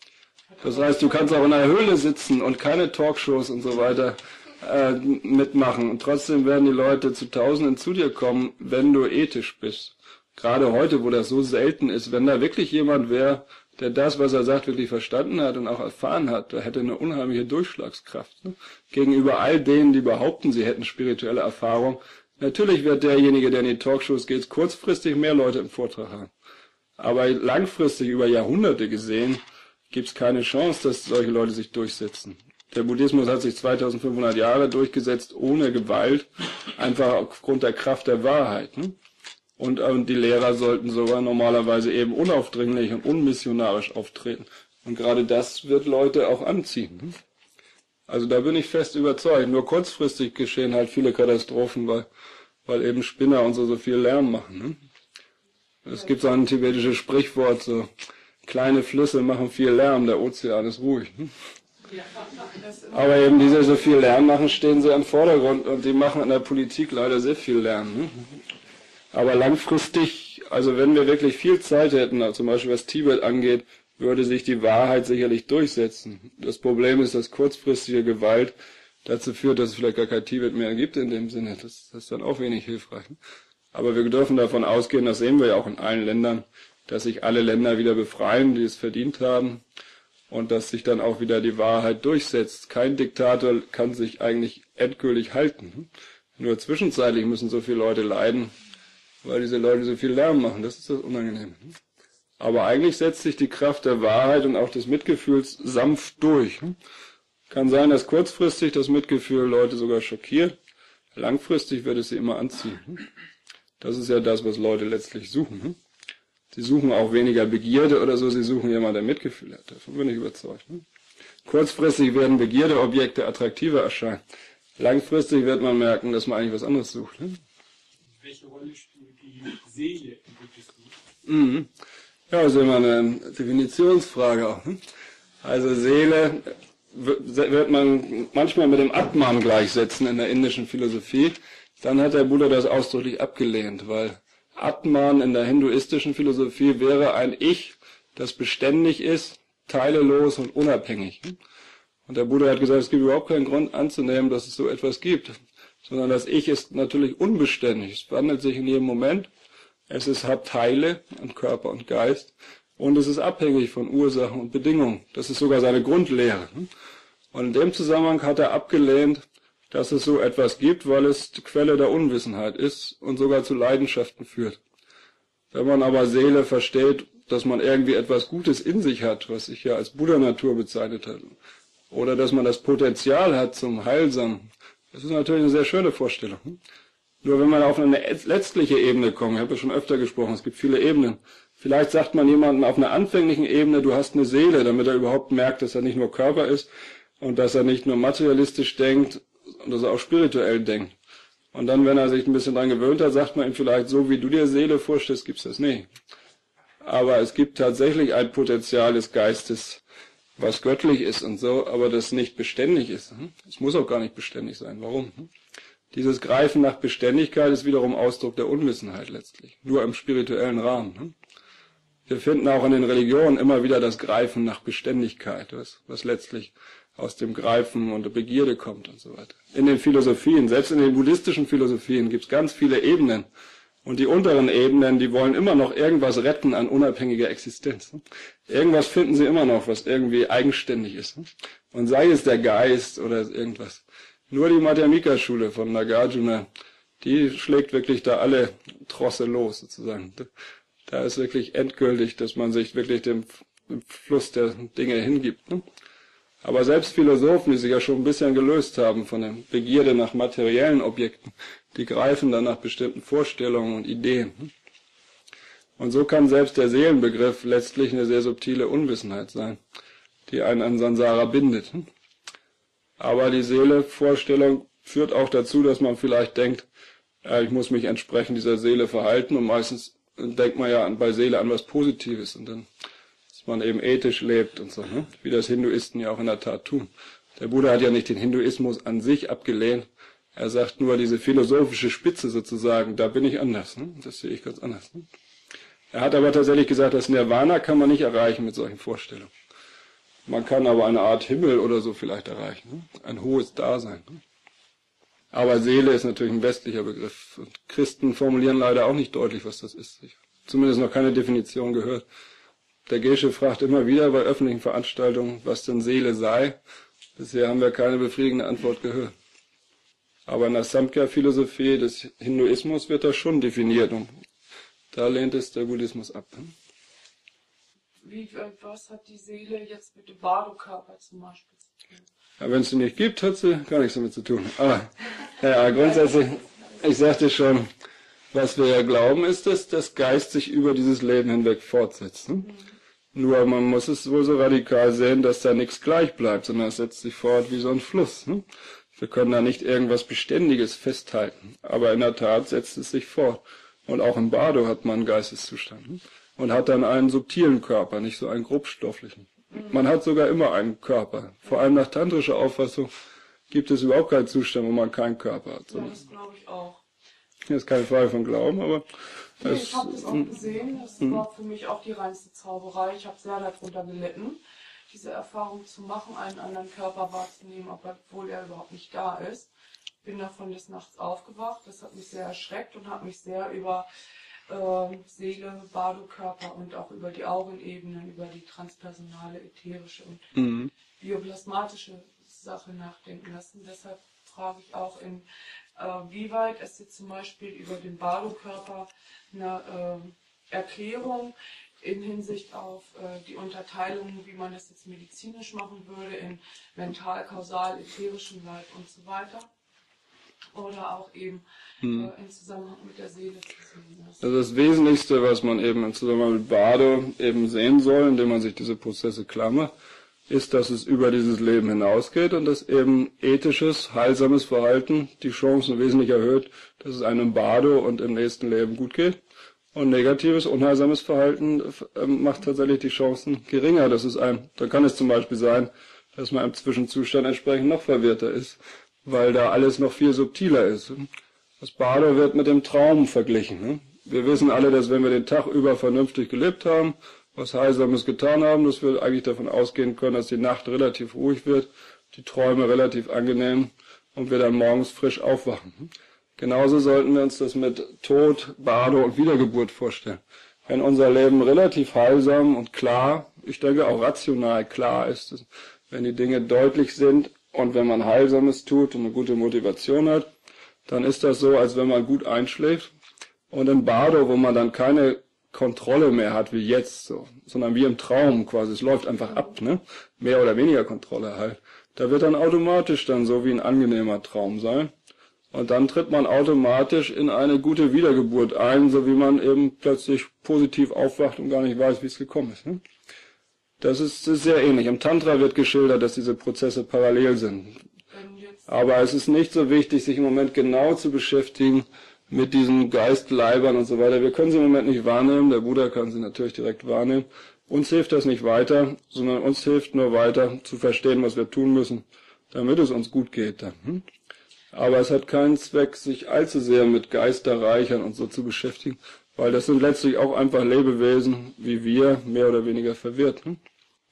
Das heißt, du kannst auch in einer Höhle sitzen und keine Talkshows und so weiter äh, mitmachen. Und trotzdem werden die Leute zu Tausenden zu dir kommen, wenn du ethisch bist. Gerade heute, wo das so selten ist, wenn da wirklich jemand wäre, der das, was er sagt, wirklich verstanden hat und auch erfahren hat, der hätte eine unheimliche Durchschlagskraft. Ne? Gegenüber all denen, die behaupten, sie hätten spirituelle Erfahrung. Natürlich wird derjenige, der in die Talkshows geht, kurzfristig mehr Leute im Vortrag haben. Aber langfristig, über Jahrhunderte gesehen, gibt es keine Chance, dass solche Leute sich durchsetzen. Der Buddhismus hat sich zweitausendfünfhundert Jahre durchgesetzt, ohne Gewalt, einfach aufgrund der Kraft der Wahrheit. Ne? Und, und die Lehrer sollten sogar normalerweise eben unaufdringlich und unmissionarisch auftreten. Und gerade das wird Leute auch anziehen. Ne? Also da bin ich fest überzeugt. Nur kurzfristig geschehen halt viele Katastrophen, weil, weil eben Spinner und so so viel Lärm machen. Ne? Es gibt so ein tibetisches Sprichwort, so kleine Flüsse machen viel Lärm, der Ozean ist ruhig. Ne? Aber eben diese so viel Lärm machen, stehen sie im Vordergrund und die machen in der Politik leider sehr viel Lärm. Ne? Aber langfristig, also wenn wir wirklich viel Zeit hätten, also zum Beispiel was Tibet angeht, würde sich die Wahrheit sicherlich durchsetzen. Das Problem ist, dass kurzfristige Gewalt dazu führt, dass es vielleicht gar kein Tibet mehr gibt in dem Sinne. Das, das ist dann auch wenig hilfreich. Aber wir dürfen davon ausgehen, das sehen wir ja auch in allen Ländern, dass sich alle Länder wieder befreien, die es verdient haben. Und dass sich dann auch wieder die Wahrheit durchsetzt. Kein Diktator kann sich eigentlich endgültig halten. Nur zwischenzeitlich müssen so viele Leute leiden, weil diese Leute so viel Lärm machen. Das ist das Unangenehme. Aber eigentlich setzt sich die Kraft der Wahrheit und auch des Mitgefühls sanft durch. Kann sein, dass kurzfristig das Mitgefühl Leute sogar schockiert. Langfristig wird es sie immer anziehen. Das ist ja das, was Leute letztlich suchen. Sie suchen auch weniger Begierde oder so, sie suchen jemanden, der Mitgefühl hat. Davon bin ich überzeugt. Kurzfristig werden Begierdeobjekte attraktiver erscheinen. Langfristig wird man merken, dass man eigentlich was anderes sucht. Welche Rolle spielt die Seele im Buddhismus? Mhm. Ja, das ist immer eine Definitionsfrage auch. Also Seele wird man manchmal mit dem Atman gleichsetzen in der indischen Philosophie. Dann hat der Buddha das ausdrücklich abgelehnt, weil Atman in der hinduistischen Philosophie wäre ein Ich, das beständig ist, teilelos und unabhängig. Und der Buddha hat gesagt, es gibt überhaupt keinen Grund anzunehmen, dass es so etwas gibt. sondern das Ich ist natürlich unbeständig. Es wandelt sich in jedem Moment. Es ist, hat Teile an Körper und Geist und es ist abhängig von Ursachen und Bedingungen. Das ist sogar seine Grundlehre. Und in dem Zusammenhang hat er abgelehnt, dass es so etwas gibt, weil es die Quelle der Unwissenheit ist und sogar zu Leidenschaften führt. Wenn man aber Seele versteht, dass man irgendwie etwas Gutes in sich hat, was sich ja als Buddha-Natur bezeichnet hat, oder dass man das Potenzial hat zum Heilsamen, das ist natürlich eine sehr schöne Vorstellung. Nur wenn man auf eine letztliche Ebene kommt, ich habe ja schon öfter gesprochen, es gibt viele Ebenen, vielleicht sagt man jemandem auf einer anfänglichen Ebene, du hast eine Seele, damit er überhaupt merkt, dass er nicht nur Körper ist und dass er nicht nur materialistisch denkt, und dass er auch spirituell denkt. Und dann, wenn er sich ein bisschen dran gewöhnt hat, sagt man ihm vielleicht, so wie du dir Seele vorstellst, gibt's das nicht. Aber es gibt tatsächlich ein Potenzial des Geistes, was göttlich ist und so, aber das nicht beständig ist. Es muss auch gar nicht beständig sein. Warum? Dieses Greifen nach Beständigkeit ist wiederum Ausdruck der Unwissenheit letztlich, nur im spirituellen Rahmen. Wir finden auch in den Religionen immer wieder das Greifen nach Beständigkeit, was, was letztlich aus dem Greifen und der Begierde kommt und so weiter. In den Philosophien, selbst in den buddhistischen Philosophien gibt es ganz viele Ebenen. Und die unteren Ebenen, die wollen immer noch irgendwas retten an unabhängiger Existenz. Irgendwas finden sie immer noch, was irgendwie eigenständig ist. Und sei es der Geist oder irgendwas. Nur die Madhyamika-Schule von Nagarjuna, die schlägt wirklich da alle Trosse los, sozusagen. Da ist wirklich endgültig, dass man sich wirklich dem Fluss der Dinge hingibt. Aber selbst Philosophen, die sich ja schon ein bisschen gelöst haben von der Begierde nach materiellen Objekten, die greifen dann nach bestimmten Vorstellungen und Ideen. Und so kann selbst der Seelenbegriff letztlich eine sehr subtile Unwissenheit sein, die einen an Sansara bindet. Aber die Seele-Vorstellung führt auch dazu, dass man vielleicht denkt, äh, ich muss mich entsprechend dieser Seele verhalten, und meistens denkt man ja bei Seele an was Positives und dann, dass man eben ethisch lebt und so, ne? Wie das Hinduisten ja auch in der Tat tun. Der Buddha hat ja nicht den Hinduismus an sich abgelehnt, er sagt nur, diese philosophische Spitze sozusagen, da bin ich anders, ne? Das sehe ich ganz anders. Ne? Er hat aber tatsächlich gesagt, das Nirvana kann man nicht erreichen mit solchen Vorstellungen. Man kann aber eine Art Himmel oder so vielleicht erreichen, ne? Ein hohes Dasein. Ne? Aber Seele ist natürlich ein westlicher Begriff. Und Christen formulieren leider auch nicht deutlich, was das ist. Ich habe zumindest noch keine Definition gehört. Der Geshe fragt immer wieder bei öffentlichen Veranstaltungen, was denn Seele sei. Bisher haben wir keine befriedigende Antwort gehört. Aber in der Samkhya-Philosophie des Hinduismus wird das schon definiert. Und da lehnt es der Buddhismus ab. Wie, was hat die Seele jetzt mit dem Bardo-Körper zum Beispiel zu tun? Ja, wenn es sie nicht gibt, hat sie gar nichts damit zu tun. Aber ja, grundsätzlich, ich sagte schon, was wir ja glauben, ist, dass das Geist sich über dieses Leben hinweg fortsetzt. Ne? Mhm. Nur man muss es wohl so radikal sehen, dass da nichts gleich bleibt, sondern es setzt sich fort wie so ein Fluss. Ne? Wir können da nicht irgendwas Beständiges festhalten, aber in der Tat setzt es sich fort. Und auch im Bardo hat man einen Geisteszustand, ne? Und hat dann einen subtilen Körper, nicht so einen grobstofflichen. Man hat sogar immer einen Körper. Vor allem nach tantrischer Auffassung gibt es überhaupt keinen Zustand, wo man keinen Körper hat. Ja, das glaube ich auch. Das ist keine Frage von Glauben, aber... Nee, ich habe das auch gesehen. Das war für mich auch die reinste Zauberei. Ich habe sehr darunter gelitten, diese Erfahrung zu machen, einen anderen Körper wahrzunehmen, obwohl er überhaupt nicht da ist. Bin davon des Nachts aufgewacht. Das hat mich sehr erschreckt und hat mich sehr über äh, Seele, Bardo-Körper und auch über die Augenebenen, über die transpersonale, ätherische und mhm. bioplasmatische Sache nachdenken lassen. Deshalb frage ich auch, in, äh, wie weit es jetzt zum Beispiel über den Bardo-Körper eine äh, Erklärung in Hinsicht auf äh, die Unterteilung, wie man das jetzt medizinisch machen würde, in mental, kausal, ätherischen Leib und so weiter. Oder auch eben hm. äh, in Zusammenhang mit der Seele zu sehen ist. Also das Wesentlichste, was man eben im Zusammenhang mit Bardo eben sehen soll, indem man sich diese Prozesse klar macht, ist, dass es über dieses Leben hinausgeht und dass eben ethisches, heilsames Verhalten die Chancen wesentlich erhöht, dass es einem Bardo und im nächsten Leben gut geht. Und negatives, unheilsames Verhalten äh, macht tatsächlich die Chancen geringer. Das ist ein, da kann es zum Beispiel sein, dass man im Zwischenzustand entsprechend noch verwirrter ist, weil da alles noch viel subtiler ist. Das Bardo wird mit dem Traum verglichen. Wir wissen alle, dass wenn wir den Tag über vernünftig gelebt haben, was Heilsames getan haben, dass wir eigentlich davon ausgehen können, dass die Nacht relativ ruhig wird, die Träume relativ angenehm und wir dann morgens frisch aufwachen. Genauso sollten wir uns das mit Tod, Bardo und Wiedergeburt vorstellen. Wenn unser Leben relativ heilsam und klar, ich denke auch rational klar ist, wenn die Dinge deutlich sind und wenn man Heilsames tut und eine gute Motivation hat, dann ist das so, als wenn man gut einschläft. Und in Bardo, wo man dann keine Kontrolle mehr hat wie jetzt, so, sondern wie im Traum quasi, es läuft einfach ab, ne? Mehr oder weniger Kontrolle halt. Da wird dann automatisch dann so wie ein angenehmer Traum sein. Und dann tritt man automatisch in eine gute Wiedergeburt ein, so wie man eben plötzlich positiv aufwacht und gar nicht weiß, wie es gekommen ist. Ne? Das ist, das ist sehr ähnlich. Im Tantra wird geschildert, dass diese Prozesse parallel sind. Aber es ist nicht so wichtig, sich im Moment genau zu beschäftigen mit diesen Geistleibern und so weiter. Wir können sie im Moment nicht wahrnehmen, der Buddha kann sie natürlich direkt wahrnehmen. Uns hilft das nicht weiter, sondern uns hilft nur weiter zu verstehen, was wir tun müssen, damit es uns gut geht dann. Hm? Aber es hat keinen Zweck, sich allzu sehr mit Geisterreichern und so zu beschäftigen, weil das sind letztlich auch einfach Lebewesen wie wir, mehr oder weniger verwirrt. Hm?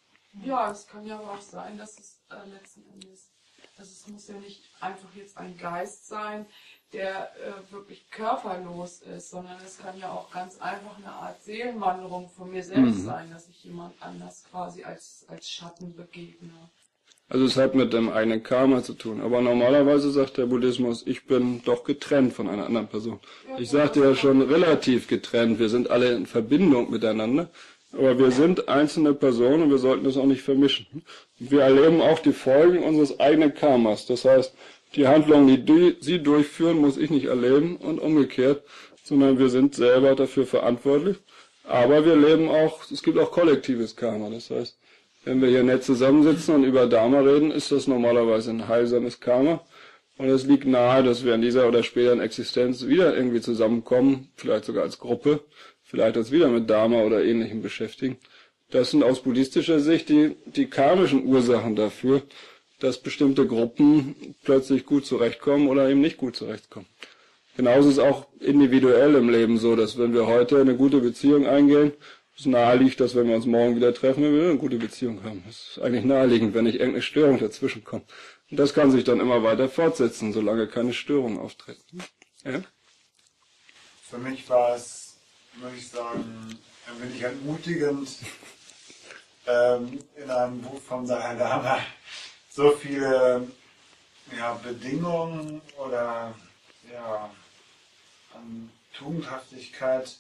Ja, es kann ja aber auch sein, dass es äh, letzten Endes, also es muss ja nicht einfach jetzt ein Geist sein, der äh, wirklich körperlos ist, sondern es kann ja auch ganz einfach eine Art Seelenwanderung von mir selbst mhm. sein, dass ich jemand anders quasi als, als Schatten begegne. Also es hat mit dem eigenen Karma zu tun. Aber normalerweise sagt der Buddhismus, ich bin doch getrennt von einer anderen Person. Ja, ich sagte ja schon relativ getrennt, wir sind alle in Verbindung miteinander, aber wir sind einzelne Personen und wir sollten das auch nicht vermischen. Wir erleben auch die Folgen unseres eigenen Karmas. Das heißt, die Handlungen, die, die Sie durchführen, muss ich nicht erleben und umgekehrt, sondern wir sind selber dafür verantwortlich. Aber wir leben auch, es gibt auch kollektives Karma. Das heißt, wenn wir hier nett zusammensitzen und über Dharma reden, ist das normalerweise ein heilsames Karma. Und es liegt nahe, dass wir in dieser oder späteren Existenz wieder irgendwie zusammenkommen, vielleicht sogar als Gruppe, vielleicht uns wieder mit Dharma oder Ähnlichem beschäftigen. Das sind aus buddhistischer Sicht die, die karmischen Ursachen dafür, dass bestimmte Gruppen plötzlich gut zurechtkommen oder eben nicht gut zurechtkommen. Genauso ist es auch individuell im Leben so, dass wenn wir heute eine gute Beziehung eingehen, es nahe liegt, dass wenn wir uns morgen wieder treffen, wir eine gute Beziehung haben. Das ist eigentlich naheliegend, wenn nicht irgendeine Störung dazwischen kommt. Und das kann sich dann immer weiter fortsetzen, solange keine Störungen auftreten. Ja? Für mich war es, muss ich sagen, ein wenig entmutigend, ähm, in einem Buch vom Dalai Lama so viele ja, Bedingungen oder ja, an Tugendhaftigkeit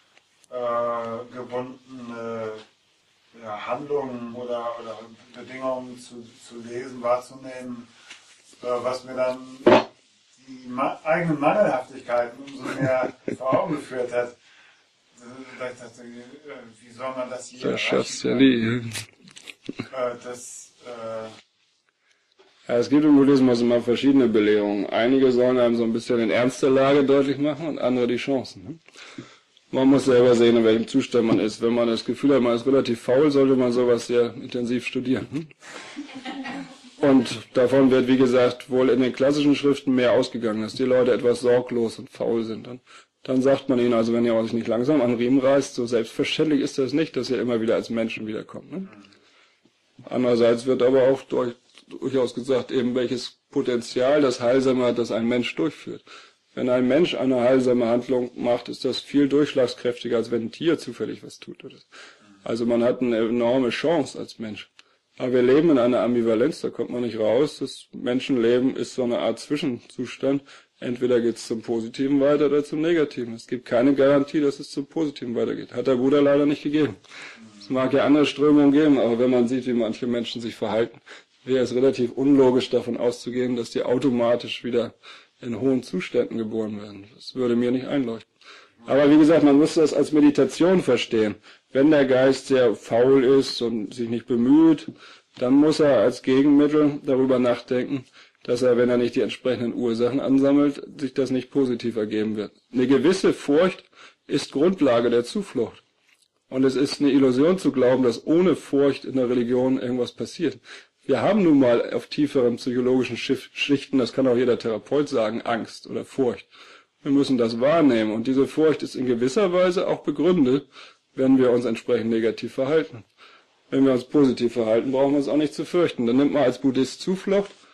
äh, gebundene ja, Handlungen oder, oder Bedingungen zu, zu lesen, wahrzunehmen, äh, was mir dann die ma eigenen Mangelhaftigkeiten umso mehr vor Augen geführt hat. Da ich dachte, wie soll man das hier das schaffst ja nie. Äh, das, äh ja, es gibt im Buddhismus immer verschiedene Belehrungen. Einige sollen einem so ein bisschen den Ernst der Lage deutlich machen und andere die Chancen. Ne? Man muss selber sehen, in welchem Zustand man ist. Wenn man das Gefühl hat, man ist relativ faul, sollte man sowas sehr intensiv studieren. Hm? Und davon wird, wie gesagt, wohl in den klassischen Schriften mehr ausgegangen, dass die Leute etwas sorglos und faul sind. Und dann sagt man ihnen, also wenn ihr euch nicht langsam an Riemen reißt, so selbstverständlich ist das nicht, dass ihr immer wieder als Menschen wiederkommt. Ne? Andererseits wird aber auch durch, durchaus gesagt, eben welches Potenzial das Heilsame hat, das ein Mensch durchführt. Wenn ein Mensch eine heilsame Handlung macht, ist das viel durchschlagskräftiger, als wenn ein Tier zufällig was tut. Also man hat eine enorme Chance als Mensch. Aber wir leben in einer Ambivalenz, da kommt man nicht raus. Das Menschenleben ist so eine Art Zwischenzustand. Entweder geht es zum Positiven weiter oder zum Negativen. Es gibt keine Garantie, dass es zum Positiven weitergeht. Hat der Buddha leider nicht gegeben. Es mag ja andere Strömungen geben, aber wenn man sieht, wie manche Menschen sich verhalten, wäre es relativ unlogisch davon auszugehen, dass die automatisch wieder in hohen Zuständen geboren werden. Das würde mir nicht einleuchten. Aber wie gesagt, man muss das als Meditation verstehen. Wenn der Geist sehr faul ist und sich nicht bemüht, dann muss er als Gegenmittel darüber nachdenken, dass er, wenn er nicht die entsprechenden Ursachen ansammelt, sich das nicht positiv ergeben wird. Eine gewisse Furcht ist Grundlage der Zuflucht. Und es ist eine Illusion zu glauben, dass ohne Furcht in der Religion irgendwas passiert. Wir haben nun mal auf tieferen psychologischen Schichten, das kann auch jeder Therapeut sagen, Angst oder Furcht. Wir müssen das wahrnehmen und diese Furcht ist in gewisser Weise auch begründet, wenn wir uns entsprechend negativ verhalten. Wenn wir uns positiv verhalten, brauchen wir uns auch nicht zu fürchten. Dann nimmt man als Buddhist Zuflucht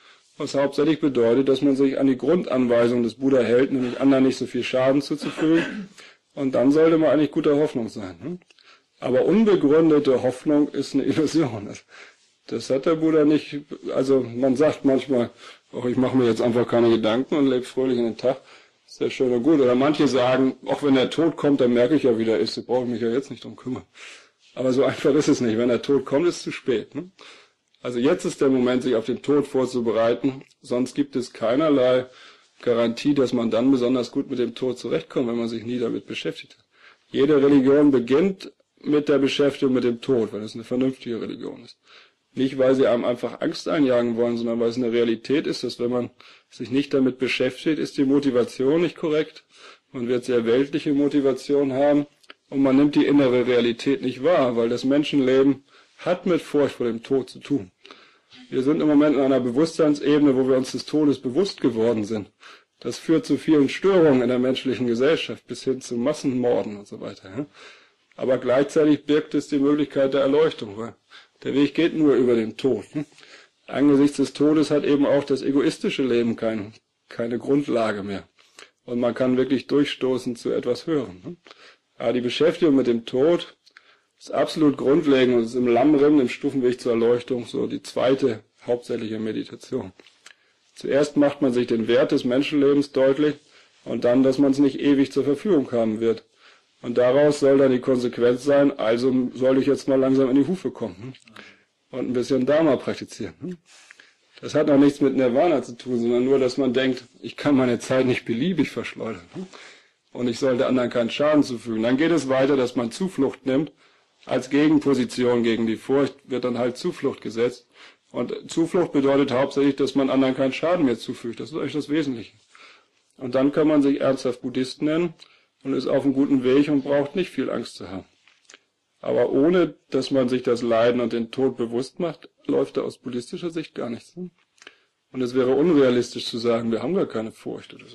was hauptsächlich bedeutet, dass man sich an die Grundanweisung des Buddha hält, nämlich anderen nicht so viel Schaden zuzufügen. Und dann sollte man eigentlich guter Hoffnung sein. Ne? Aber unbegründete Hoffnung ist eine Illusion. Das, das hat der Buddha nicht. Also man sagt manchmal, oh, ich mache mir jetzt einfach keine Gedanken und lebe fröhlich in den Tag. Ist ja schön und gut. Oder manche sagen, auch wenn der Tod kommt, dann merke ich ja, wie der ist. Da brauche ich mich ja jetzt nicht drum kümmern. Aber so einfach ist es nicht. Wenn der Tod kommt, ist es zu spät. Ne? Also jetzt ist der Moment, sich auf den Tod vorzubereiten. Sonst gibt es keinerlei Garantie, dass man dann besonders gut mit dem Tod zurechtkommt, wenn man sich nie damit beschäftigt hat. Jede Religion beginnt mit der Beschäftigung mit dem Tod, weil es eine vernünftige Religion ist. Nicht, weil sie einem einfach Angst einjagen wollen, sondern weil es eine Realität ist, dass wenn man sich nicht damit beschäftigt, ist die Motivation nicht korrekt. Man wird sehr weltliche Motivation haben und man nimmt die innere Realität nicht wahr, weil das Menschenleben hat mit Furcht vor dem Tod zu tun. Wir sind im Moment in einer Bewusstseinsebene, wo wir uns des Todes bewusst geworden sind. Das führt zu vielen Störungen in der menschlichen Gesellschaft, bis hin zu Massenmorden und so weiter. Ja? Aber gleichzeitig birgt es die Möglichkeit der Erleuchtung, weil der Weg geht nur über den Tod. Hm? Angesichts des Todes hat eben auch das egoistische Leben kein, keine Grundlage mehr. Und man kann wirklich durchstoßen zu etwas Höherem. Hm? Aber die Beschäftigung mit dem Tod ist absolut grundlegend und ist im Lamrim, im Stufenweg zur Erleuchtung, so die zweite hauptsächliche Meditation. Zuerst macht man sich den Wert des Menschenlebens deutlich und dann, dass man es nicht ewig zur Verfügung haben wird. Und daraus soll dann die Konsequenz sein, also soll ich jetzt mal langsam in die Hufe kommen und ein bisschen Dharma praktizieren. Das hat auch nichts mit Nirvana zu tun, sondern nur, dass man denkt, ich kann meine Zeit nicht beliebig verschleudern und ich sollte anderen keinen Schaden zufügen. Dann geht es weiter, dass man Zuflucht nimmt. Als Gegenposition gegen die Furcht wird dann halt Zuflucht gesetzt. Und Zuflucht bedeutet hauptsächlich, dass man anderen keinen Schaden mehr zufügt. Das ist eigentlich das Wesentliche. Und dann kann man sich ernsthaft Buddhist nennen und ist auf einem guten Weg und braucht nicht viel Angst zu haben. Aber ohne, dass man sich das Leiden und den Tod bewusst macht, läuft da aus buddhistischer Sicht gar nichts. Und es wäre unrealistisch zu sagen, wir haben gar keine Furcht oder so.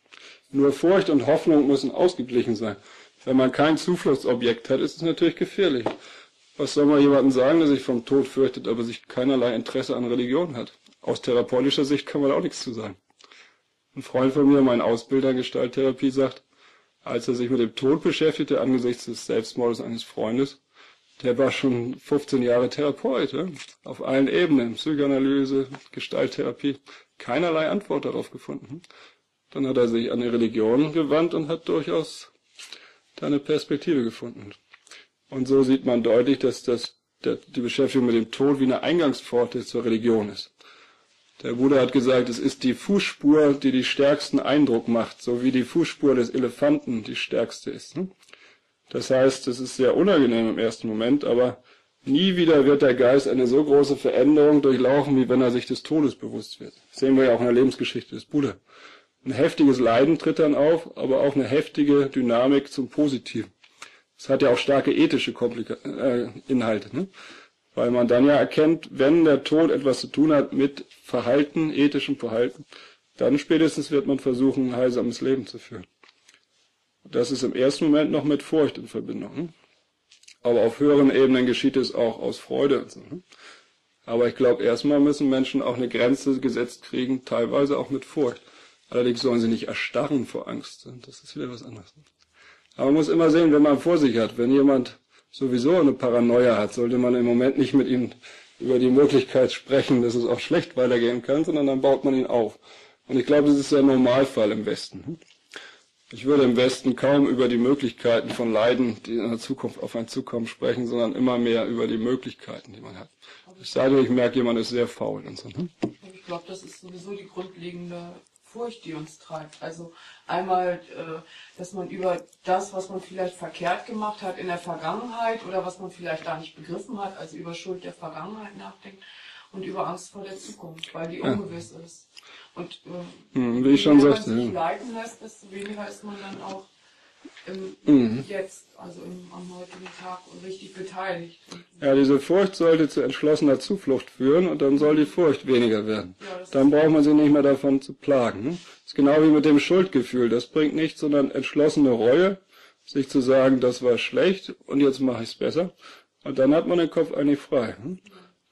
Nur Furcht und Hoffnung müssen ausgeglichen sein. Wenn man kein Zufluchtsobjekt hat, ist es natürlich gefährlich. Was soll man jemandem sagen, der sich vom Tod fürchtet, aber sich keinerlei Interesse an Religion hat? Aus therapeutischer Sicht kann man da auch nichts zu sagen. Ein Freund von mir, mein Ausbilder in Gestalttherapie, sagt, als er sich mit dem Tod beschäftigte, angesichts des Selbstmordes eines Freundes, der war schon fünfzehn Jahre Therapeut, ja? Auf allen Ebenen, Psychoanalyse, Gestalttherapie, keinerlei Antwort darauf gefunden. Dann hat er sich an die Religion gewandt und hat durchaus da eine Perspektive gefunden. Und so sieht man deutlich, dass das, der, die Beschäftigung mit dem Tod wie eine Eingangspforte zur Religion ist. Der Buddha hat gesagt, es ist die Fußspur, die den stärksten Eindruck macht, so wie die Fußspur des Elefanten die stärkste ist. Das heißt, es ist sehr unangenehm im ersten Moment, aber nie wieder wird der Geist eine so große Veränderung durchlaufen, wie wenn er sich des Todes bewusst wird. Das sehen wir ja auch in der Lebensgeschichte des Buddha. Ein heftiges Leiden tritt dann auf, aber auch eine heftige Dynamik zum Positiven. Es hat ja auch starke ethische Komplika- äh, Inhalte, ne? Weil man dann ja erkennt, wenn der Tod etwas zu tun hat mit Verhalten, ethischem Verhalten, dann spätestens wird man versuchen, ein heilsames Leben zu führen. Das ist im ersten Moment noch mit Furcht in Verbindung. Ne? Aber auf höheren Ebenen geschieht es auch aus Freude und so. Ne? Aber ich glaube, erstmal müssen Menschen auch eine Grenze gesetzt kriegen, teilweise auch mit Furcht. Allerdings sollen sie nicht erstarren vor Angst. Das ist wieder was anderes. Aber man muss immer sehen, wenn man vor sich hat, wenn jemand sowieso eine Paranoia hat, sollte man im Moment nicht mit ihm über die Möglichkeit sprechen, dass es auch schlecht weitergehen kann, sondern dann baut man ihn auf. Und ich glaube, das ist der Normalfall im Westen. Ich würde im Westen kaum über die Möglichkeiten von Leiden, die in der Zukunft auf einen zukommen, sprechen, sondern immer mehr über die Möglichkeiten, die man hat. Ich sage, ich merke, jemand ist sehr faul und so. Ich glaube, das ist sowieso die grundlegende Furcht, die uns treibt. Also einmal, äh, dass man über das, was man vielleicht verkehrt gemacht hat in der Vergangenheit oder was man vielleicht gar nicht begriffen hat, also über Schuld der Vergangenheit nachdenkt und über Angst vor der Zukunft, weil die ja. ungewiss ist. Und äh, hm, wie ich schon sagte, wenn man sich ja. leiten lässt, desto weniger ist man dann auch im Mhm. Jetzt, also im, am heutigen Tag richtig beteiligt. Ja, diese Furcht sollte zu entschlossener Zuflucht führen und dann soll die Furcht weniger werden. Ja, das Dann ist- braucht man sich nicht mehr davon zu plagen. Das ist genau wie mit dem Schuldgefühl. Das bringt nichts, sondern entschlossene Reue, sich zu sagen, das war schlecht und jetzt mache ich es besser. Und dann hat man den Kopf eigentlich frei.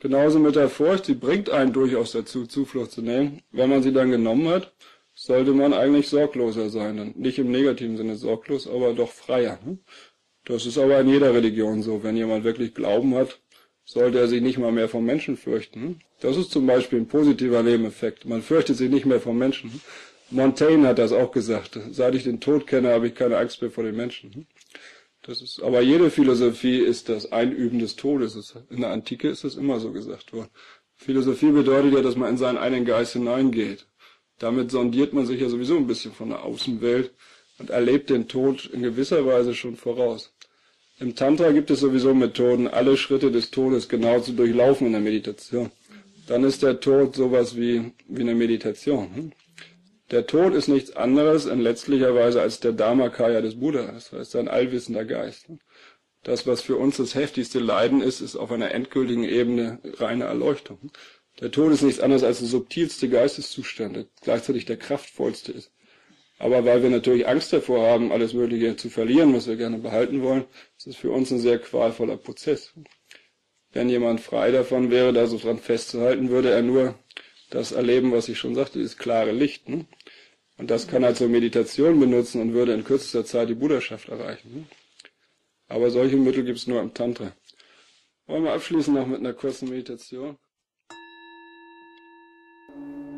Genauso mit der Furcht, sie bringt einen durchaus dazu, Zuflucht zu nehmen. Wenn man sie dann genommen hat, sollte man eigentlich sorgloser sein. Dann nicht im negativen Sinne sorglos, aber doch freier. Das ist aber in jeder Religion so. Wenn jemand wirklich Glauben hat, sollte er sich nicht mal mehr vom Menschen fürchten. Das ist zum Beispiel ein positiver Nebeneffekt. Man fürchtet sich nicht mehr vom Menschen. Montaigne hat das auch gesagt. Seit ich den Tod kenne, habe ich keine Angst mehr vor den Menschen. Das ist, aber jede Philosophie ist das Einüben des Todes. In der Antike ist das immer so gesagt worden. Philosophie bedeutet ja, dass man in seinen eigenen Geist hineingeht. Damit sondiert man sich ja sowieso ein bisschen von der Außenwelt und erlebt den Tod in gewisser Weise schon voraus. Im Tantra gibt es sowieso Methoden, alle Schritte des Todes genau zu durchlaufen in der Meditation. Dann ist der Tod sowas wie, wie eine Meditation. Der Tod ist nichts anderes in letztlicher Weise als der Dharmakaya des Buddha, das heißt ein allwissender Geist. Das, was für uns das heftigste Leiden ist, ist auf einer endgültigen Ebene reine Erleuchtung. Der Tod ist nichts anderes als der subtilste Geisteszustand, der gleichzeitig der kraftvollste ist. Aber weil wir natürlich Angst davor haben, alles Mögliche zu verlieren, was wir gerne behalten wollen, ist es für uns ein sehr qualvoller Prozess. Wenn jemand frei davon wäre, da so dran festzuhalten, würde er nur das erleben, was ich schon sagte, dieses klare Licht. Und das kann er zur Meditation benutzen und würde in kürzester Zeit die Buddhaschaft erreichen. Aber solche Mittel gibt es nur im Tantra. Wollen wir abschließen noch mit einer kurzen Meditation?